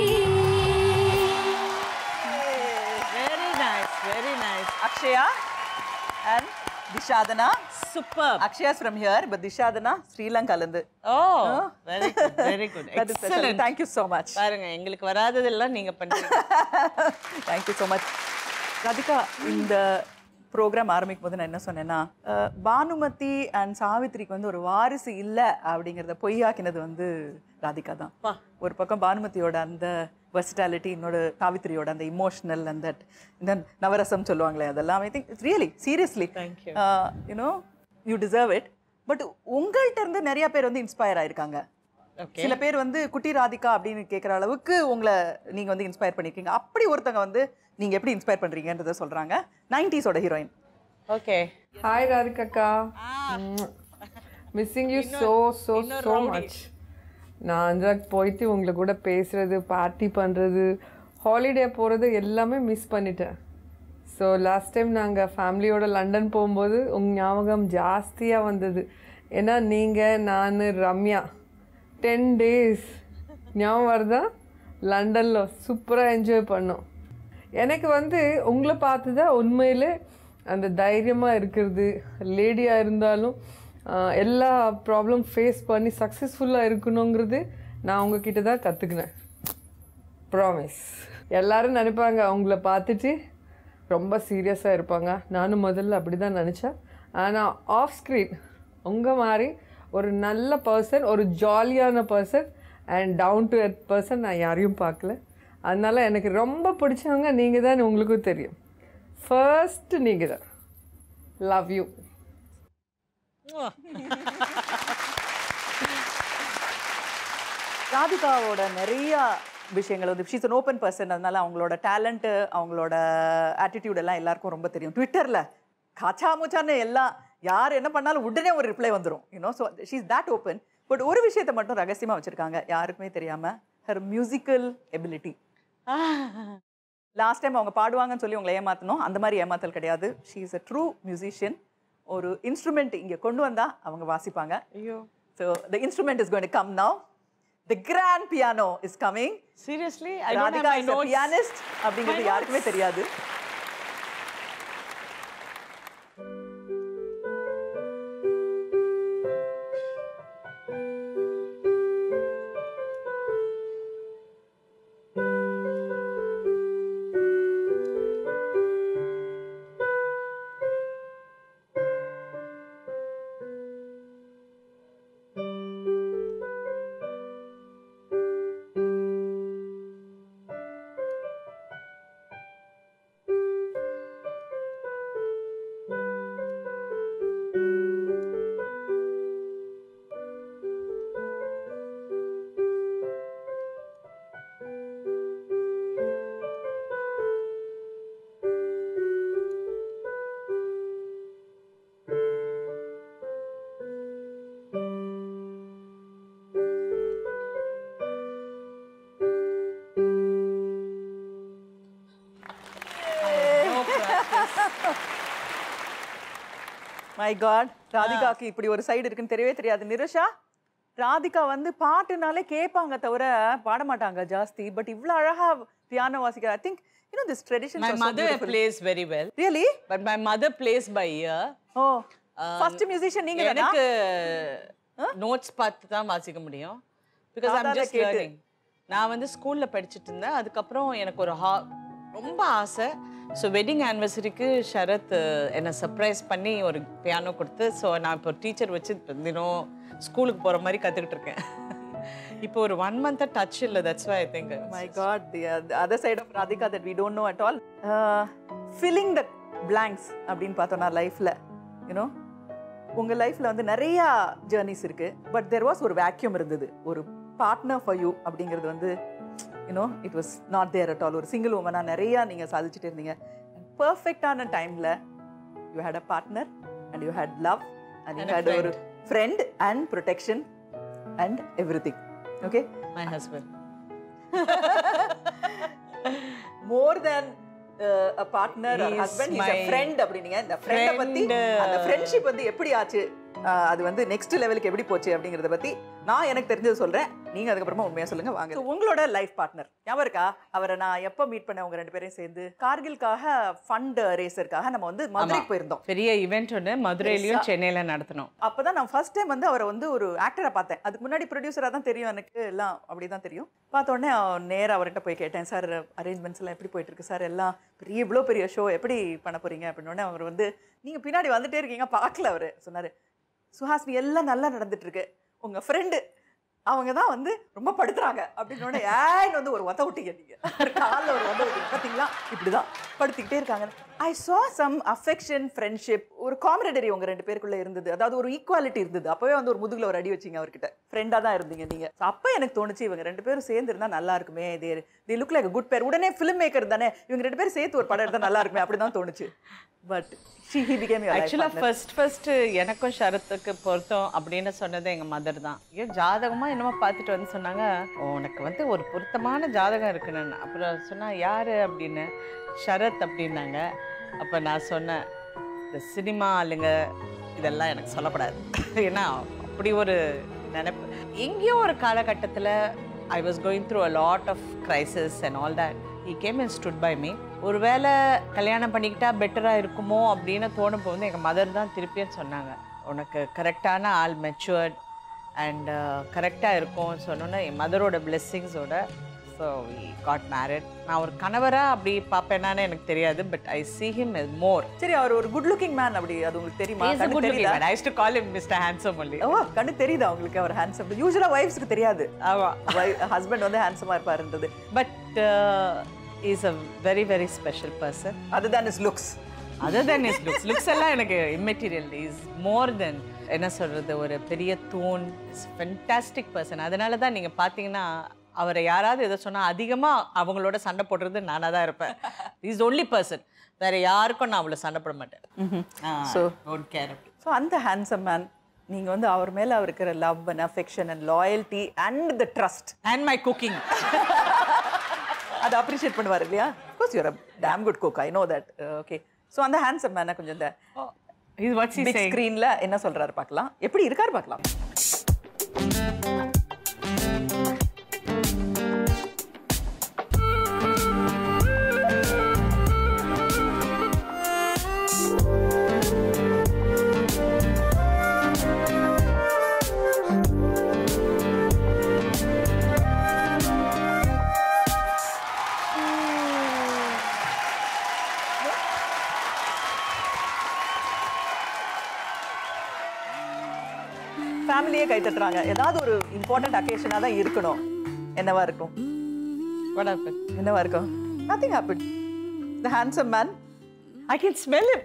Very nice. Akshaya and Dishadana. Superb. Akshaya's from here, but Dishadana, Sri Lanka. Oh, very good, very good. That is special. Excellent. Thank you so much. பாருங்க எங்களுக்கு வராததெல்லாம் நீங்க பண்றீங்க. Thank you so much. Radhika, இந்த ப்ரோக்ராம் ஆரம்பிக்கும் போது நான் என்ன சொன்னேன்னா பானுமதி அண்ட் சாவித்ரிக்கு வந்து ஒரு வாரிசு இல்லை அப்படிங்கிறத பொய்யாக்கினது வந்து ராதிகா தான். ஒரு பக்கம் பானுமதியோட அந்த வெர்சிட்டாலிட்டி, இன்னொரு சாவித்ரியோட அந்த இமோஷனல் அந்த இந்த நவரசம் சொல்லுவாங்களே அதெல்லாம் I think it's really seriously you know you deserve it. But உங்கள்கிட்ட இருந்து நிறைய பேர் வந்து இன்ஸ்பயர் ஆயிருக்காங்க. சில பேர் வந்து குட்டி ராதிகா அப்படின்னு கேட்குற அளவுக்கு உங்களை நீங்கள் வந்து இன்ஸ்பயர் பண்ணியிருக்கீங்க. அப்படி ஒருத்தங்க வந்து நீங்கள் எப்படி இன்ஸ்பயர் பண்ணுறீங்கன்றத சொல்கிறாங்க. 90s heroine. ஓகே. ஹாய் ராதிகாக்கா, missing you so so so much. நான் அஞ்சாக்கு போயிட்டு உங்களை கூட பேசுகிறது, பார்ட்டி பண்ணுறது, ஹாலிடே போகிறது எல்லாமே மிஸ் பண்ணிட்டேன். ஸோ லாஸ்ட் டைம் நாங்கள் ஃபேமிலியோட லண்டன் போகும்போது உங்கள் ஞாபகம் ஜாஸ்தியாக வந்தது. ஏன்னா நீங்கள், நான், ரம்யா 10 days ஞாபகம் வருதா லண்டனில் சூப்பராக என்ஜாய் பண்ணோம். எனக்கு வந்து உங்களை பார்த்து தான் உண்மையிலே அந்த தைரியமாக இருக்கிறது, லேடியாக இருந்தாலும் எல்லா ப்ராப்ளம் ஃபேஸ் பண்ணி சக்ஸஸ்ஃபுல்லாக இருக்கணுங்கிறது நான் உங்ககிட்ட தான் கற்றுக்கினேன். ப்ராமிஸ். எல்லோரும் நினைப்பாங்க உங்களை பார்த்துட்டு ரொம்ப சீரியஸாக இருப்பாங்க. நானும் முதல்ல அப்படி தான் நினச்சேன். ஆனால் ஆஃப் ஸ்க்ரீன் உங்கள் மாதிரி ஒரு நல்ல பர்சன், ஒரு ஜாலியான person and down to earth person நான் யாரையும் பார்க்கல. அதனால் எனக்கு ரொம்ப பிடிச்சவங்க நீங்கள் தான், உங்களுக்கும் தெரியும். ஃபர்ஸ்ட் நீங்கள் தான். Love you. ராதிகாவோட நிறைய விஷயங்கள் வந்து ஷீஸ் அன் ஓப்பன் பர்சன். அதனால அவங்களோட டேலண்ட்டு, அவங்களோட ஆட்டிடியூட் எல்லாம் எல்லாருக்கும் ரொம்ப தெரியும். ட்விட்டரில் காச்சா மூச்சான்னு எல்லாம் யார் என்ன பண்ணாலும் உடனே ஒரு ரிப்ளை வந்துடும். You know, so she is that open. But ஒரு விஷயத்தை மட்டும் ரகசியமாக வச்சுருக்காங்க, யாருக்குமே தெரியாமல். Her musical ability. Last time அவங்க பாடுவாங்கன்னு சொல்லி உங்களை ஏமாற்றணும், அந்த மாதிரி ஏமாத்தல் கிடையாது. She is a true musician. ஒரு இன்ஸ்ட்ருமெண்ட் இங்கே கொண்டு வந்தால் அவங்க வாசிப்பாங்க. ஐயோ. So the instrument is going to come now. The grand piano is coming. Seriously? I don't have my notes. Pianist அப்படிங்கிறது யாருக்குமே தெரியாது. மை காட், ராதிகாக்கு இப்படி ஒரு சைடு இருக்குன்னு தெரியவே தெரியாது. நிருஷா, ராதிகா வந்து பாட்டுனாலே கேட்பாங்க தவிர பாட மாட்டாங்க ஜாஸ்தி. பட் இவ்வளவு அழகா பியானோ வாசிக்க, I think this tradition. My mother plays very well. Really? But my mother plays by ear. Oh, first musician நீங்க தானா? எனக்கு நோட்ஸ் பார்த்து தான் வாசிக்க முடியும். Because I'm just learning. நான் வந்து ஸ்கூல்ல படிச்சிட்டு இருந்தேன். அதுக்கப்புறம் எனக்கு ஒரு ரொம்ப ஆசை. ஸோ வெட்டிங் ஆனிவர்சரிக்கு ஷரத் என்னை சர்ப்ரைஸ் பண்ணி ஒரு பியானோ கொடுத்து, ஸோ நான் இப்போ டீச்சர் வச்சு தினம் ஸ்கூலுக்கு போகிற மாதிரி கற்றுக்கிட்டு இருக்கேன். இப்போ ஒரு 1 month டச் இல்லை. That's why I think. My God, the other side of Radhika that we don't know at all. Filling the blanks அப்படின்னு பார்த்தோம்னா லைஃப்ல யூனோ உங்கள் லைஃப்பில் வந்து நிறையா ஜேர்னிஸ் இருக்குது. பட் தெர் வாஸ் ஒரு வேக்யூம் இருந்தது. ஒரு பார்ட்னர் ஃபார் யூ அப்படிங்கிறது வந்து you know it was not there at all. ஒரு சிங்கிள் உமனாக நிறையா நீங்கள் சாதிச்சுட்டு இருந்தீங்க. பர்ஃபெக்டான டைமில் you had a partner and you had love and you had ஒரு friend and protection and everything. Okay, my husband. More than a partner or husband, he's a friend அப்படினீங்க. இந்த ஃப்ரெண்ட பத்தி, அந்த ஃப்ரெண்ட்ஷிப் வந்து எப்படி ஆச்சு, அது வந்து நெக்ஸ்ட் லெவலுக்கு எப்படி போச்சு அப்படிங்கறத பத்தி நான் எனக்கு தெரிஞ்சது சொல்றேன். நீங்க அதுக்கு அப்புறமா உண்மையா சொல்லுங்க வாங்க. சோ உங்களோட லைஃப் பார்ட்னர் ஞாபகம் இருக்கா? அவரை நான் எப்ப மீட் பண்ணேன் உங்க ரெண்டு பேரையும் சேர்ந்து கார்கில்காக ஃபண்ட் ரேசர்க்காக நம்ம வந்து மதுரைக்கு போயிருந்தோம். பெரிய ஈவென்ட் ஒன்று மதுரையிலயும் சென்னையில நடத்தணும். அப்பதான் நான் ஃபர்ஸ்ட் டைம் வந்து அவரை வந்து ஒரு ஆக்டரா பார்த்தேன். அதுக்கு முன்னாடி ப்ரொடியூசரா தான் தெரியும் எனக்கு, எல்லாம் அப்படிதான் தெரியும். பார்த்த உடனே நேரா அவர்கிட்ட போய் கேட்டேன், சார் அரேஞ்ச்மெண்ட்ஸ் எல்லாம் எப்படி போயிட்டு இருக்கு சார், எல்லாம் இவ்வளோ பெரிய ஷோ எப்படி பண்ண போறீங்க அப்படின்னு. அவர் வந்து நீங்க பின்னாடி வந்துட்டே இருக்கீங்க பார்க்கல. அவர் சொன்னாரு, சுஹாசினி எல்லாம் நல்லா நடந்துட்டு இருக்கு, உங்க ஃப்ரெண்டு அவங்க தான் வந்து ரொம்ப படுத்துறாங்க அப்படின்னு. ஏன்னு வந்து ஒரு ஒத்த விட்டீங்க நீங்க, காலில் ஒரு ஒத்த விட்டீங்க பார்த்தீங்களா, இப்படிதான் படுத்திக்கிட்டே இருக்காங்க. ஐ saw some affection, friendship, ஒரு காமரேடரி உங்க ரெண்டு பேருக்குள்ள இருந்தது. அதாவது ஒரு ஈக்குவாலிட்டி இருந்தது. அப்பவே வந்து ஒரு முதுகுல ஒரு அடி வச்சிங்க அவர்கிட்ட. ஃப்ரெண்டா தான் இருந்தீங்க நீங்க. அப்ப எனக்கு தோணுச்சு இவங்க ரெண்டு பேரும் சேர்ந்து இருந்தா நல்லா இருக்குமே, they look like a good pair. உடனே ஃபிலிம் மேக்கர் தானே, இவங்க ரெண்டு பேரும் சேர்த்து ஒரு படம் எடுத்தா நல்லா இருக்குமே அப்படிதான் தோணுச்சு. But he became your life partner. First எனக்கும் ஷரத்துக்கு பொருத்தம் அப்படின்னு சொன்னது எங்க மதர் தான். ஏன் ஜாதகமா என்னமோ பார்த்துட்டு வந்து சொன்னாங்க, உனக்கு வந்து ஒரு பொருத்தமான ஜாதகம் இருக்குன்னு. அப்புறம் சொன்னா யாரு அப்படின்னு, ஷரத் அப்படின்னாங்க. அப்போ நான் சொன்னேன், இந்த சினிமா ஆளுங்க இதெல்லாம் எனக்கு சொல்லக்கூடாது, ஏன்னா அப்படி ஒரு நினைப்பு. எங்கேயோ ஒரு காலகட்டத்தில் I was going through a lot of crisis and all that. He came and stood by me. ஒருவேளை கல்யாணம் பண்ணிக்கிட்டா பெட்டராக இருக்குமோ அப்படின்னு தோணுப்போ வந்து எங்கள் மதர் தான் திருப்பியும் சொன்னாங்க, உனக்கு கரெக்டான ஆள், மெச்சுவர்ட் அண்ட் கரெக்டாக இருக்கும்னு சொன்னோன்னே என் மதரோட பிளெஸ்ஸிங்ஸோட ஸோ வி காட் மேரிட். நான் ஒரு கணவராக அப்படி பார்ப்பேனான்னு எனக்கு தெரியாது, but I see him as more. சரி, அவர் ஒரு குட் லுக்கிங் மேன் அப்படி, அது உங்களுக்கு தெரியுமா? கண்ணு தெரியுதா? I used to call him Mr. Handsome only. ஓ, கண்ணு தெரியுதா உங்களுக்கு அவர் ஹேண்ட்ஸம்? யூசுவலா வைஃப்ஸ்க்கு தெரியாது. ஆமா, ஹஸ்பண்ட் வந்து ஹேண்ட்ஸமா இருப்பாருன்றது. But is a very very special person. Other than his looks. Looks எல்லாம் எனக்கு இம்மெட்டீரியல். இஸ் மோர் தென் என்ன சொல்றது, ஒரு பெரிய தூண். Is fantastic person. அதனால தான் நீங்க பார்த்தீங்கன்னா அவரை யாராவது எதை சொன்னா அதிகமா அவங்களோட சண்டை போடுறது நானாக தான் இருப்பேன். இஸ் ஒன்லி பர்சன், வேற யாருக்கும் நான் அவ்வளோ சண்டை போட மாட்டேன். So don't care. ஸோ அந்த ஹேண்ட்ஸம் மேன், நீங்க வந்து அவர் மேல இருக்கிற love and affection and loyalty and the trust and my cooking அதை அப்ரிஷியேட் பண்ணுவார் இல்லையா? Course you're a damn good cook, I know that. Okay, so அந்த ஹேண்ட்ஸம் மேனை கொஞ்சம் இந்த பிக் ஸ்க்ரீன்ல என்ன சொல்றாரு பார்க்கலாம், எப்படி இருக்காரு பார்க்கலாம். ஃபேமிலியே கை தட்டுறாங்க. ஏதாவது ஒரு இம்பார்ட்டன்ட் அக்கேஷனாக தான் இருக்கணும். என்னவா இருக்கும்? என்னவா இருக்கும்? Nothing happened. The handsome man, I can smell him.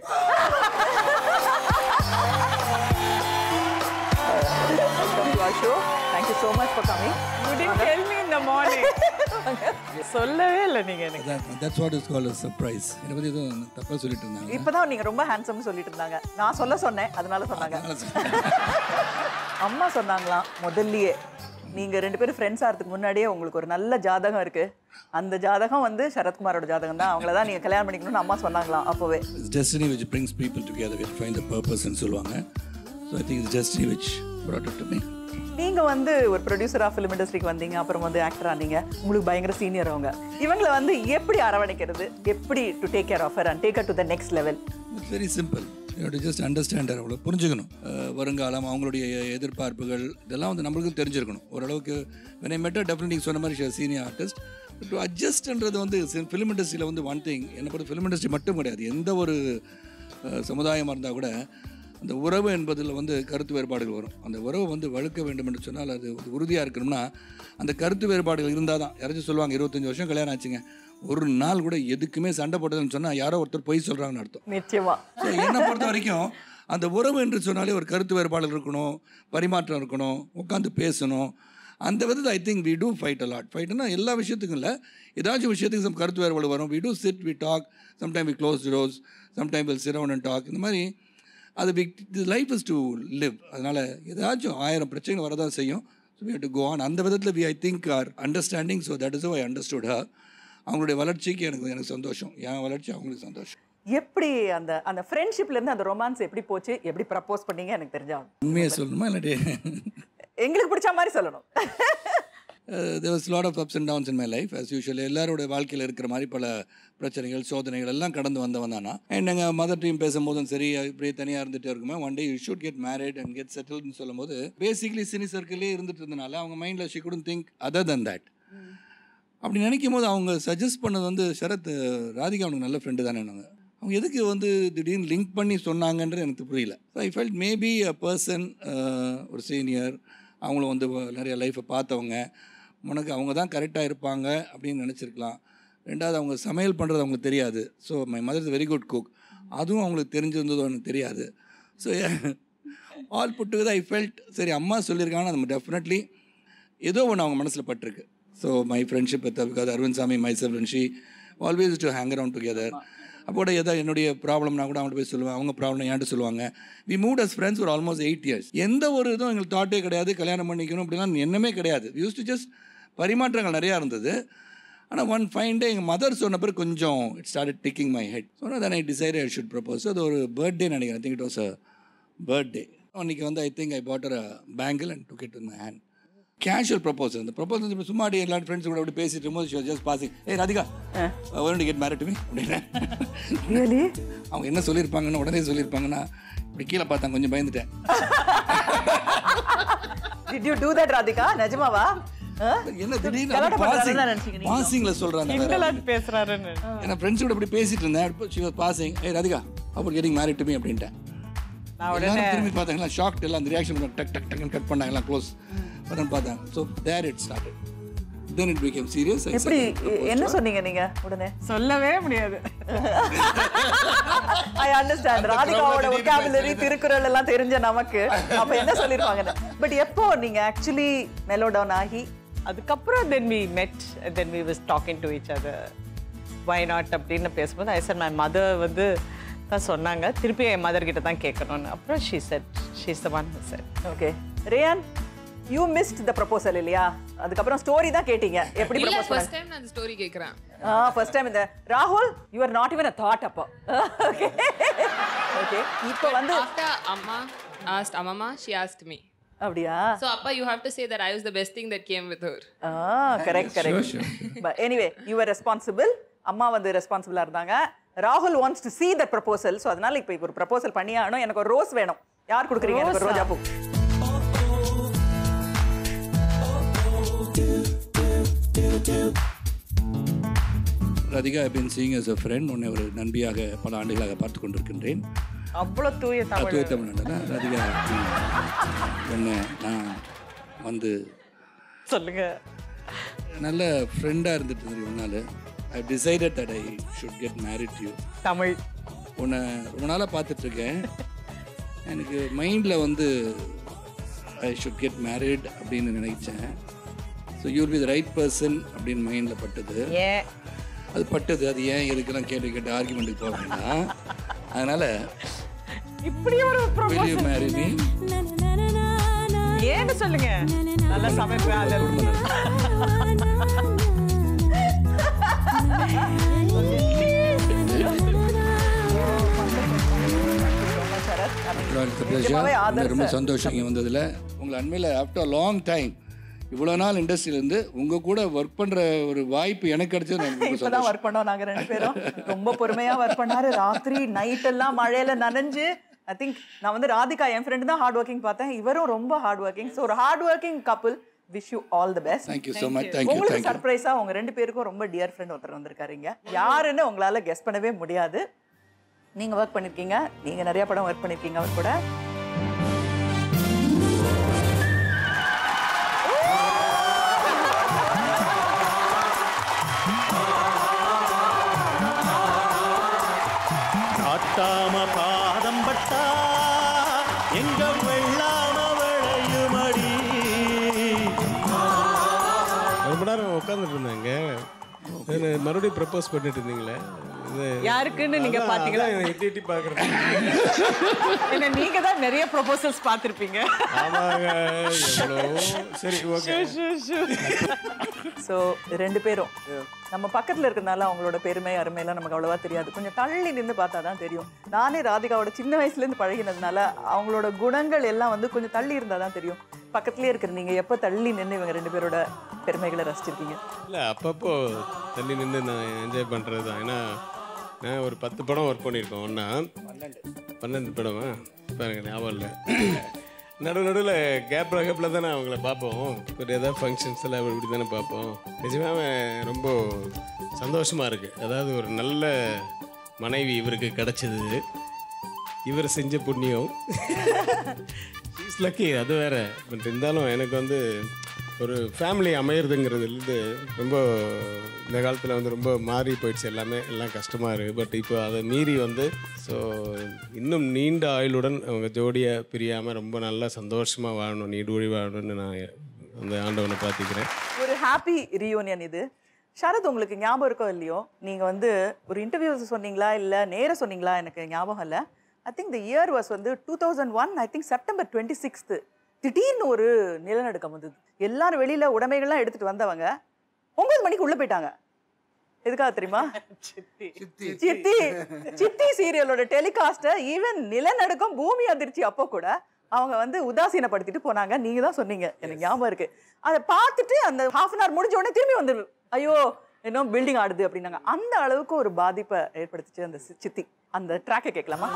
Welcome to our show. Thank you so much for coming. You didn't tell me in the morning. சொல்லவே இல்லை நீங்க எனக்கு. That's what is called a surprise. என்ன பத்தி ஏதோ தப்பா சொல்லிட்டு இருந்தாங்க. இப்பதான் நீங்க ரொம்ப ஹேண்ட்ஸம்னு சொல்லிட்டு இருந்தாங்க. நான் சொன்னேன், அதனால சொன்னாங்க. அம்மா சொன்னாங்களாம் முதல்லயே, நீங்கள் 2 பேரும் ஃப்ரெண்ட்ஸ் ஆகிறதுக்கு முன்னாடியே உங்களுக்கு ஒரு நல்ல ஜாதகம் இருக்குது. அந்த ஜாதகம் வந்து சரத்குமாரோட ஜாதகம் தான். அவங்கள தான் நீங்கள் கல்யாணம் பண்ணிக்கணும்னு அம்மா சொன்னாங்களாம் அப்போவே. Destiny which brings people together, we find the purpose ன்னு சொல்லுவாங்க. So I think it's destiny which brought it to me. நீங்கள் வந்து ஒரு ப்ரொடியூசராக ஃபிலிம் இண்டஸ்ட்ரிக்கு வந்தீங்க, அப்புறம் வந்து ஆக்டர் ஆனீங்க. உங்களுக்கு பயங்கர சீனியர் அவங்க. இவங்களை வந்து எப்படி அரவணைக்கிறது, எப்படி to take care of her and take her to the next level? It's very simple. You have to just understand her. அவ்வளோ புரிஞ்சுக்கணும். வருங்காலம், அவங்களுடைய எதிர்பார்ப்புகள் இதெல்லாம் வந்து நம்மளுக்கும் தெரிஞ்சிருக்கணும் ஓரளவுக்கு. when I met her, definitely சொன்ன மாதிரி she was a senior artist. To அட்ஜஸ்ட்ன்றது வந்து ஃபிலிம் இண்டஸ்ட்ரியில் வந்து ஒன் திங், என்னை பொறுத்த ஃபிலிம் இண்டஸ்ட்ரி மட்டும் கிடையாது, எந்த ஒரு சமுதாயமாக இருந்தால் கூட அந்த உறவு என்பதில் வந்து கருத்து வேறுபாடுகள் வரும். அந்த உறவு வந்து வழுக்க வேண்டும் என்று சொன்னால் அது உறுதியாக இருக்கணும்னா அந்த கருத்து வேறுபாடுகள் இருந்தால் தான். யாராச்சும் சொல்லுவாங்க 25 வருஷம் கல்யாணம் ஆச்சுங்க, ஒரு நாள் கூட எதுக்குமே சண்டை போட்டதுன்னு சொன்னால் யாரோ ஒருத்தர் பொய் சொல்கிறாங்கன்னு அர்த்தம். நிச்சயமா. ஸோ என்னை பொறுத்த வரைக்கும் அந்த உறவு என்று சொன்னாலே ஒரு கருத்து வேறுபாடுகள் இருக்கணும், பரிமாற்றம் இருக்கணும், உட்காந்து பேசணும். அந்த விதத்தில் I think we do fight a lot. ஃபைட்னா எல்லா விஷயத்துக்கும் இல்லை, ஏதாச்சும் விஷயத்துக்கு நம்ம கருத்து வேறுபாடு வரும். We do sit, we talk, sometime we close doors, sometime will sit down and talk. இந்த மாதிரி அது லைஃப் இஸ் டு லிவ். அதனால் ஏதாச்சும் 1000 பிரச்சனைகள் வரதான் செய்யும். So we have to go on. அந்த விதத்தில் we I think are understanding. So that is I understood her. அவங்களுடைய வளர்ச்சிக்கு எனக்கு சந்தோஷம், என் வளர்ச்சி அவங்களுக்கு சந்தோஷம். எப்படி அந்த அந்த ஃப்ரெண்ட்ஷிப்லேருந்து அந்த ரொமான்ஸ் எப்படி போச்சு, எப்படி ப்ரப்போஸ் பண்ணீங்க எனக்கு தெரிஞ்சாகும். உண்மையை சொல்லணுமா இல்லாட்டி எங்களுக்கு பிடிச்ச மாதிரி சொல்லணும். there was a lot of ups and downs in my life as usual. எல்லாரோட வாழ்க்கையில் இருக்கிற மாதிரி பல பிரச்சனைகள், சோதனைகள் எல்லாம் கடந்து வந்தவன் தானா. அண்ட் எங்கள் மதர் டீம் பேசும்போதும் சரி, இப்படியே தனியாக இருந்துகிட்டே இருக்குமே, one day you should get married and get செட்டில்னு சொல்லும் போது பேசிக்லி சினி சர்க்கிளே இருந்துட்டு இருந்தனால அவங்க மைண்டில் she couldn't think other than that. அப்படி நினைக்கும் போது அவங்க சஜஸ்ட் பண்ணது வந்து சரத், ராதிகா அவனுக்கு நல்ல ஃப்ரெண்டு தானே. அவங்க எதுக்கு வந்து திடீர்னு லிங்க் பண்ணி சொன்னாங்கன்றது எனக்கு புரியல. So I felt maybe a person, ஒரு சீனியர், அவங்களும் வந்து நிறைய லைஃப்பை பார்த்தவங்க, உனக்கு அவங்க தான் கரெக்டாக இருப்பாங்க அப்படின்னு நினச்சிருக்கலாம். ரெண்டாவது அவங்க சமையல் பண்ணுறது அவங்களுக்கு தெரியாது. So my mother is very good cook, அதுவும் அவங்களுக்கு தெரிஞ்சிருந்ததும் எனக்கு தெரியாது. So all put together I felt சரி அம்மா சொல்லியிருக்காங்கன்னா நம்ம டெஃபினெட்லி ஏதோ ஒன்று அவங்க மனசில் பட்டிருக்கு. So my friendship with because Arvind Swamy, my self and she always to hang around together. அப்போட எதாவது என்னுடைய ப்ராப்ளம்னா கூட அவங்கள்ட்ட போய் சொல்லுவேன், அவங்க ப்ராப்ளம் என்கிட்ட சொல்லுவாங்க. வி மூவ்ட் அஸ் ஃப்ரெண்ட்ஸ் ஒரு ஆல்மோஸ்ட் 8 years. எந்த ஒரு இதுவும் எங்களுக்கு தாட்டே கிடையாது, கல்யாணம் பண்ணிக்கணும் அப்படிலாம் எண்ணமே கிடையாது. யூஸ் டு ஜஸ்ட் பரிமாற்றங்கள் நிறையா இருந்தது. ஆனால் ஒன் ஃபைன் டே எங்கள் மதர் சொன்ன பிறகு கொஞ்சம் it started ticking my head. So then I decide I should propose. அது ஒரு பர்த்டே நினைக்கிறேன். I think it was a birthday. அன்றைக்கி வந்து I think I bought a bangle and took it in my hand. Casual proposal. அந்த proposal சும்மா எல்லா friends கூட அப்படி பேசிட்டு இருக்கும்போது ஷி வாஸ் ஜஸ்ட் பாசிங், ஏய் Radhika want to get married to me அப்படின்னு. அவங்க என்ன சொல்லியிருப்பாங்கன்னு உடனே சொல்லியிருப்பாங்கன்னா இப்படி கீழே பார்த்தாங்க, கொஞ்சம் பயந்துட்டேன். Did you do that Radhika? நிஜமாவா? என்ன திடீர்னு பாசிங்ல சொல்றாங்க, பேசுறாருன்னு. ஏன்னா ஃப்ரெண்ட்ஸ் கூட இப்படி பேசிட்டு இருந்தேன். ஷி வாஸ் பாசிங், ஏய் Radhika about getting married to me அப்படின்ட்டேன். எல்லாரும் திரும்பி பார்த்தாங்களா, ஷாக்ட், எல்லாம் அந்த ரியாக்ஷன் டக் டக் டக்னு கட் பண்ணாங்க, எல்லாம் க்ளோஸ் பண்ண பார்த்தாங்க. So there it started. Then it became serious. எப்படி என்ன சொன்னீங்க நீங்க? உடனே சொல்லவே முடியாது. I understand. ராதிகாவோட vocabulary, திருக்குறள் எல்லாம் தெரிஞ்ச நமக்கு அப்ப என்ன சொல்லிருப்பாங்க. பட் எப்போ நீங்க ஆக்சுவலி மெலோ டவுன் ஆகி அதுக்கப்புறம் then we met and then we was talking to each other. Why not அப்படின்னு பேசும்போது I said my mother வந்து தான் சொன்னாங்க, திருப்பி என் மதர் கிட்ட தான் கேட்கணும்னு. அப்புறம் she said she's the one who said. Okay. Rayan, you missed the proposal இல்லையா? அதுக்கப்புறம் ஸ்டோரி தான் கேட்டீங்க, எப்படி ப்ரப்போஸ் பண்ணாங்க? ஃபர்ஸ்ட் டைம் நான் ஸ்டோரி கேக்குறேன். ஃபர்ஸ்ட் டைம் இந்த ராகுல் you are not even a thought அப்போ. Okay. Okay. இப்போ வந்து after amma asked Amma, she asked me. அப்படியா? So appa you have to say that I was the best thing that came with her. Correct. Sure. But anyway, you were responsible. அம்மா வந்து ரெஸ்பான்சிபிளா இருந்தாங்க. ராகுல் wants to see that proposal. So அதனால இப்போ ஒரு proposal பண்ணியானோ, எனக்கு ஒரு ரோஸ் வேணும். யார் கொடுக்குறீங்க? எனக்கு ஒரு ரோஜா பூ. Radhika, I been seeing as a friend. உன்னை ஒரு நண்பியாக பல ஆண்டுகளாக பார்த்து கொண்டிருக்கின்றேன். அவ்வளோ தூய தமிழ் ராதிகா, உன்னை நான் வந்து சொல்லுங்க நல்ல ஃப்ரெண்டாக இருந்துட்டு இருந்தேன். ஒன்றால் I decided that I should get married you. Tamil உன்னை ரொம்ப நாளாக பார்த்துட்ருக்கேன். எனக்கு மைண்டில் வந்து ஐ ஷுட் கெட் மேரிட் அப்படின்னு நினைச்சேன். So you will be the right person அப்படின்னு மைண்டில் பட்டது. அது பட்டது. அது ஏன் எதுக்கெல்லாம் கேட்டு ஆர்குமெண்ட்டுக்கு போக வேண்டாம். அதனால் இப்படி ஒரு will you marry me? ஏன் ஏன்னு சொல்லுங்க. நல்லா சமைப்பேன். ரொம்ப சந்தோஷம் இங்கே வந்ததில். உங்களை அண்மையில் ஆஃப்டர் லாங் டைம் இவ்வளோ நாள் இண்டஸ்ட்ரியிலேருந்து உங்கள் கூட ஒர்க் பண்ணுற ஒரு வாய்ப்பு எனக்கு கிடைச்சது. இப்போதான் ஒர்க் பண்ணோம் நாங்கள் 2 பேரும். ரொம்ப பொறுமையாக ஒர்க் பண்ணாரு. ராத்திரி நைட் எல்லாம் மழையில நனைஞ்சு. ஐ திங்க் நான் வந்து ராதிகா என் ஃப்ரெண்டு தான் ஹார்ட் ஒர்க்கிங் பார்த்தேன். இவரும் ரொம்ப ஹார்ட் ஒர்க்கிங். ஸோ ஒரு hard working couple. Wish you all the best. Thank you so much. Thank you. உங்களுக்கு சர்ப்ரைஸா உங்க 2 பேருக்கும் ரொம்ப டியர் ஃப்ரெண்ட் ஒருத்தர் வந்திருக்காருங்க. யாருன்னு உங்களால கெஸ் பண்ணவே முடியாது. நீங்க ஒர்க் பண்ணிருக்கீங்க, நீங்க நிறைய படம் ஒர்க் பண்ணிருக்கீங்க அவர் கூட. காட்டாம பாதம் பட்டா எங்க வெள்ளாம விளையுமடி. ரொம்ப நேரம் உட்காந்துட்டு இருந்தாங்க. மறுபடியும் ப்ரப்போஸ் பண்ணிட்டு இருந்தீங்களே, யாருக்குன்னு நீங்க பாத்தீங்களா? எட்டி எட்டி பாக்குறேன். என்ன நீங்க தான் நிறைய ப்ரொபோசல்ஸ் பார்த்திருப்பீங்க. ஆமாங்க, எவ்வளோ. சரி, ஓகே. ஸோ 2 பேரும் நம்ம பக்கத்தில் இருக்கிறதுனால அவங்களோட பெருமை அருமையெல்லாம் நமக்கு அவ்வளோவா தெரியாது. கொஞ்சம் தள்ளி நின்று பார்த்தா தான் தெரியும். நானே ராதிகாவோட சின்ன வயசுலேருந்து பழகினதுனால அவங்களோட குணங்கள் எல்லாம் வந்து கொஞ்சம் தள்ளி இருந்தால் தான் தெரியும். பக்கத்துலேயே இருக்கிற நீங்கள் எப்போ தள்ளி நின்று இவங்க 2 பேரோட பெருமைகளை ரசிச்சிருக்கீங்க? இல்லை, அப்பப்போ தள்ளி நின்று நான் என்ஜாய் பண்ணுறது தான். ஏன்னா நான் ஒரு 10 படம் ஒர்க் பண்ணியிருக்கோம். ஒன்றா 12 படமா பாருங்க, ஞாபகம் இல்லை. நடுவில் கேப்பில் தானே அவங்கள பார்ப்போம். ஒரு ஏதாவது ஃபங்க்ஷன்ஸ் எல்லாம் இப்படி தானே பார்ப்போம். நிஜமாவே ரொம்ப சந்தோஷமாக இருக்குது. அதாவது ஒரு நல்ல மனைவி இவருக்கு கிடச்சிது. இவர் செஞ்ச புண்ணியம். இஸ் லக்கி, அது வேறு. பட் இருந்தாலும் எனக்கு வந்து ஒரு ஃபேமிலி அமையிறதுங்கிறதுலேருந்து ரொம்ப இந்த காலத்தில் வந்து ரொம்ப மாறி போயிடுச்சு. எல்லாம் கஷ்டமாக இருக்குது. பட் இப்போ அதை மீறி வந்து ஸோ இன்னும் நீண்ட ஆயுளுடன் அவங்க ஜோடியை பிரியாமல் ரொம்ப நல்லா சந்தோஷமாக வாழணும், நீடூழி வாழணும்னு நான் அந்த ஆண்டவனை பார்த்துக்கிறேன். ஒரு ஹாப்பி ரீயூனியன் இது. ஷரத், உங்களுக்கு ஞாபகம் இருக்கோ இல்லையோ, நீங்கள் வந்து ஒரு இன்டர்வியூஸ் சொன்னீங்களா இல்லை நேராக சொன்னீங்களா எனக்கு ஞாபகம் இல்லை. I think the year was வந்து 2001. I think September 26. திடீர்னு ஒரு நிலநடுக்கம் வந்தது. எல்லாரும் வெளியில் உடைமைகள்லாம் எடுத்துகிட்டு வந்தவங்க 9 மணிக்கு உள்ளே போயிட்டாங்க. எதுக்காக தெரியுமா? சித்தி சீரியலோட டெலிகாஸ்ட்டை ஈவன் நிலநடுக்கம் பூமி அதிர்ச்சி அப்போ கூட அவங்க வந்து உதாசீனப்படுத்திட்டு போனாங்க. நீங்க தான் சொன்னீங்க, எனக்கு ஞாபகம் இருக்கு. அதை பார்த்துட்டு அந்த ½ hour முடிஞ்ச உடனே திரும்பி வந்து ஐயோ இன்னும் பில்டிங் ஆடுது அப்படின்னாங்க. அந்த அளவுக்கு ஒரு பாதிப்பை ஏற்படுத்திச்சு அந்த சித்தி. அந்த ட்ராக்கை கேட்கலாமா?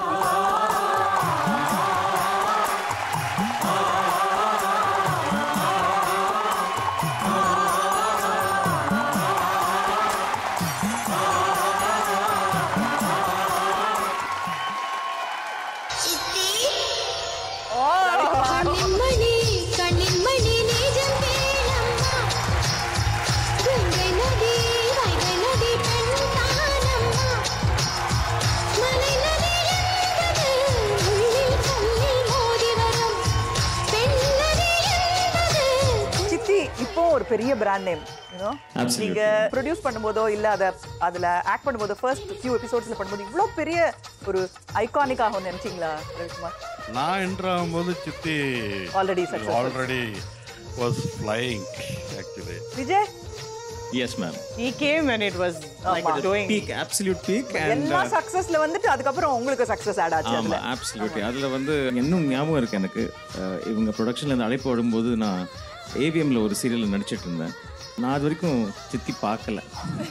ஒரு பெரிய பிராண்ட் நேம். நீங்க ப்ரொடியூஸ் பண்ணும்போதோ இல்ல அதுல ஆக்ட் பண்ணும்போது ஃபர்ஸ்ட் ஃபியூ எபிசோட்ஸ்ல பண்ணும்போது இவ்வளோ பெரிய ஒரு ஐகானிக் ஆகும் நினைச்சீங்களா ரவிக்குமார்? நான் என்டர் ஆகும்போது Chithi already was flying actually. Vijay? Yes, ma'am. He came and it was like doing peak, absolute peak. And எல்லா சக்சஸ்ல வந்துட்டு அதுக்கு அப்புறம் உங்களுக்கு சக்சஸ் ஆட் ஆச்சு. ஆமா, absolutely. அதுல வந்து இன்னும் ஞாபகம் இருக்கு எனக்கு. இவங்க ப்ரொடக்ஷன்ல இருந்து அழைப்பு வரும்போது நான் ஏவிஎம்ல ஒரு சீரியல்ல நடிச்சிட்டு இருந்தேன். நான் அது வரைக்கும் சித்தி பார்க்கல.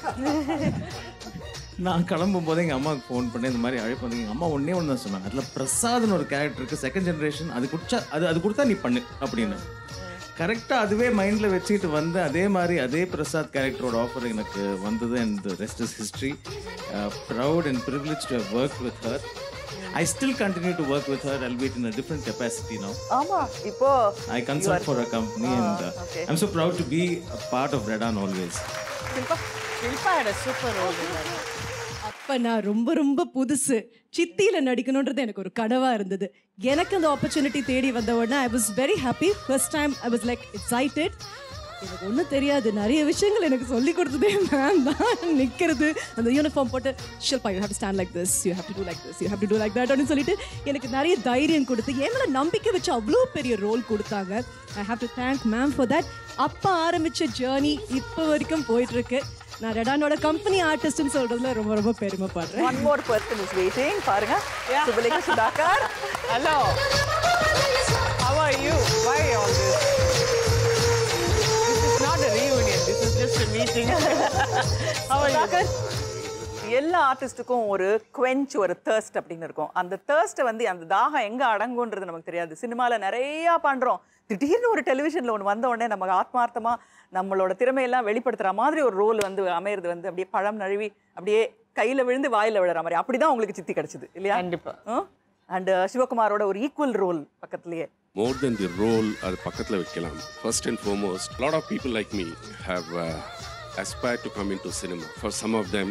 நான் கிளம்பும் போது எங்கள் அம்மாவுக்கு ஃபோன் பண்ணி இந்த மாதிரி அழைப்பு வந்து எங்கள் அம்மா ஒன்றே ஒன்று தான் சொன்னாங்க. அதில் பிரசாத்னு ஒரு கேரக்டர் இருக்குது, செகண்ட் ஜென்ரேஷன், அது குடிச்சா அது கொடுத்தா நீ பண்ணு அப்படின்னு. கரெக்டாக அதுவே மைண்டில் வச்சுக்கிட்டு வந்து அதே மாதிரி அதே பிரசாத் கேரக்டரோட ஆஃபர் எனக்கு வந்தது. And the rest is history. Proud and privilege to have work with her. I still continue to work with her, albeit in a different capacity now. ஆமா, இப்போ I consult for a company and I'm so proud to be a part of Redan always. Shilpa had a super role in that. அப்போ நான் ரொம்ப புதுசு, சித்தியில் நடிக்கணுன்றது எனக்கு ஒரு கனவாக இருந்தது. எனக்கு அந்த ஆப்பர்ச்சுனிட்டி தேடி வந்த உடனே I was very happy. First time I was like excited. எனக்கு ஒன்றும் தெரியாது, நிறைய விஷயங்கள் எனக்கு சொல்லி கொடுத்ததே மேம் தான். நிற்கிறது அந்த யூனிஃபார்ம் போட்டு Shilpa you have to stand like this, you have to do like this, you have to do like that அப்படின்னு சொல்லிட்டு எனக்கு நிறைய தைரியம் கொடுத்து என் மேலே நம்பிக்கை வச்சு அவ்வளோ பெரிய ரோல் கொடுத்தாங்க. I have to thank ma'am for that. அப்போ ஆரம்பித்த ஜேர்னி இப்போ வரைக்கும் போயிட்டுருக்கு. நான் ரெடானோட கம்பெனி ஆர்டிஸ்ட்னு சொல்றதுல ரொம்ப ரொம்ப பெருமைப்படுறேன். One more person is waiting. பாருங்க. சுபலேகா Sudhakar. Hello. How are you? Why all this? This is not a reunion. This is just a meeting. How are you? எல்லா ஆர்டிஸ்ட்டுக்கும் ஒரு குவென்ச், ஒரு தர்ஸ்ட் அப்படின்னு இருக்கும். அந்த தர்ஸ்ட்டை வந்து அந்த தாகம் எங்கே அடங்குன்றது நமக்கு தெரியாது. சினிமாவில் நிறையா பண்ணுறோம். திடீர்னு ஒரு டெலிவிஷனில் ஒன்று வந்த உடனே நமக்கு ஆத்மார்த்தமாக நம்மளோட திறமையெல்லாம் வெளிப்படுத்துகிற மாதிரி ஒரு ரோல் வந்து அமையிறது வந்து அப்படியே பழம் நழுவி அப்படியே கையில் விழுந்து வாயில் விழுற மாதிரி. அப்படி தான் உங்களுக்கு சித்தி கிடச்சிது இல்லையா? கண்டிப்பாக. அண்ட் சிவகுமாரோட ஒரு ஈக்குவல் ரோல் பக்கத்துலேயே. More than the role, அது பக்கத்தில் வைக்கலாம். First and foremost, a lot of people like me have aspired to come into cinema. For some of them,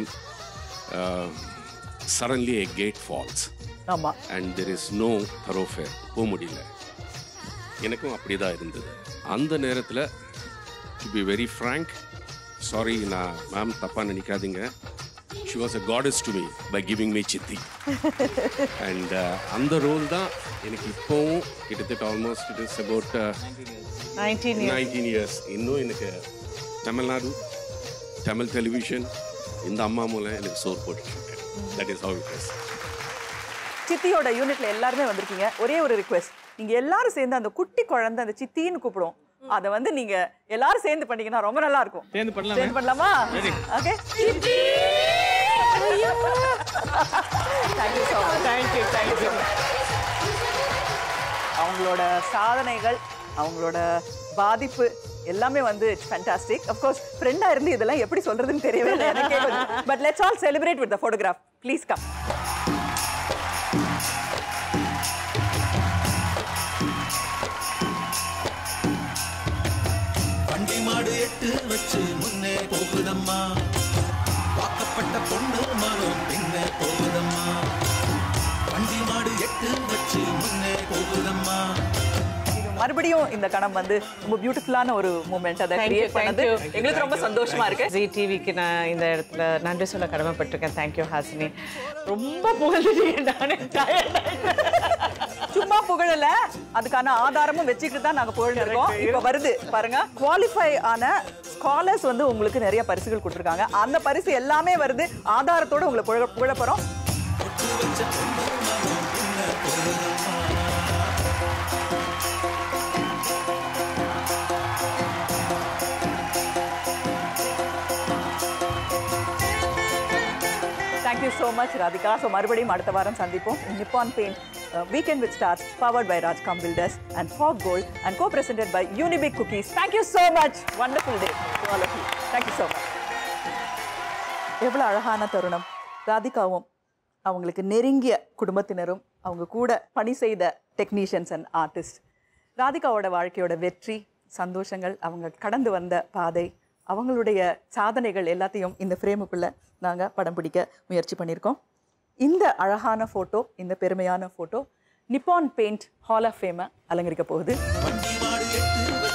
suddenly a gate falls. ஆமா. And there is no thoroughfare. போக முடியல. எனக்கும் அப்படிதான் இருந்தது. அந்த நேரத்தில் to be very frank, sorry, நான் ma'am தப்பாக நினைக்காதீங்க. She was a goddess to me by giving me Chithi. And அந்த ரோல் தான் எனக்கு இப்போவும் கிட்டத்தட்ட almost it is about 19 years. இன்னும் எனக்கு தமிழ்நாடு, தமிழ் டெலிவிஷன், இந்த அம்மா மூலம் எனக்கு சோறு போட்டுருக்கேன். That is how it is. சித்தியோட யூனிட்ல எல்லாருமே வந்திருக்கீங்க. ஒரே ஒரு ரிக்வெஸ்ட், நீங்க எல்லாரும் சேர்ந்து அந்த குட்டி குழந்தை அந்த சித்தின்னு கூப்பிடும், அதை வந்து நீங்க எல்லாரும் சேர்ந்து பண்ணீங்கன்னா ரொம்ப நல்லா இருக்கும். சேர்ந்து பண்ணலாமா? ஓகே. சித்தி Thank you so much. Thank you so much. அவங்களோட சாதனைகள், அவங்களோட பாதிப்பு எல்லாமே வந்து இட்ஸ் ஃபேண்டாஸ்டிக். ஆஃப் கோர்ஸ் ஃப்ரெண்டா இருந்து இதெல்லாம் எப்படி சொல்றதுன்னு தெரியவே இல்லை எனக்கே. But let's all celebrate with the photograph. Please come. வண்டி மாடு எட்டு வச்சு முன்னே போகுதம்மா, வாக்கப்பட்ட பொண்ணு மரம் பின்னே போகுதம்மா. வண்டி மாடு எட்டு வச்சு முன்னே போகுதம்மா. மறுபடியும் இந்த கணம் வந்து ரொம்ப பியூட்டிஃபுல்லான ஒரு மூமெண்ட். அதை கிரியேட் பண்ணது எங்களுக்கு ரொம்ப சந்தோஷமா இருக்கு. ஜி டிவிக்கு நான் இந்த இடத்துல நன்றி சொல்ல கடமைப்பட்டிருக்கேன். தேங்க்யூ ஹாசினி. ரொம்ப புகழ்ந்துட்டீங்க. சும்மா புகழல, அதுக்கான ஆதாரமும் வச்சுக்கிட்டு தான் நாங்க புகழ்ந்துருக்கோம். இப்ப வருது பாருங்க, குவாலிஃபை ஆன ஸ்காலர்ஸ் வந்து உங்களுக்கு நிறைய பரிசுகள் கொடுத்துருக்காங்க. அந்த பரிசு எல்லாமே வருது, ஆதாரத்தோட உங்களை புகழ போறோம். Thank you so much, Radhika. So, மறுபடியும் அடுத்த வாரம் சந்திப்போம். Nippon Paint Weekend with Stars, powered by Rajcom Builders and Fog Gold and co-presented by Unibic Cookies. Thank you so much. Wonderful day to all of you. Thank you so much. எவ்வளவு அழகான தருணம். ராதிகாவும் அவங்களுக்கு நெருங்கிய குடும்பத்தினரும் அவங்க கூட பணி செய்த டெக்னீஷியன்ஸ் அண்ட் ஆர்டிஸ்ட். ராதிகாவோட வாழ்க்கையோட வெற்றி, சந்தோஷங்கள், அவங்க கடந்து வந்த பாதை, அவங்களுடைய சாதனைகள் எல்லாத்தையும் இந்த ஃப்ரேமுக்குள்ளே நாங்கள் படம் பிடிக்க முயற்சி பண்ணியிருக்கோம். இந்த அழகான ஃபோட்டோ, இந்த பெருமையான photo Nippon paint hall of ஃபேமை அலங்கரிக்க போகுது.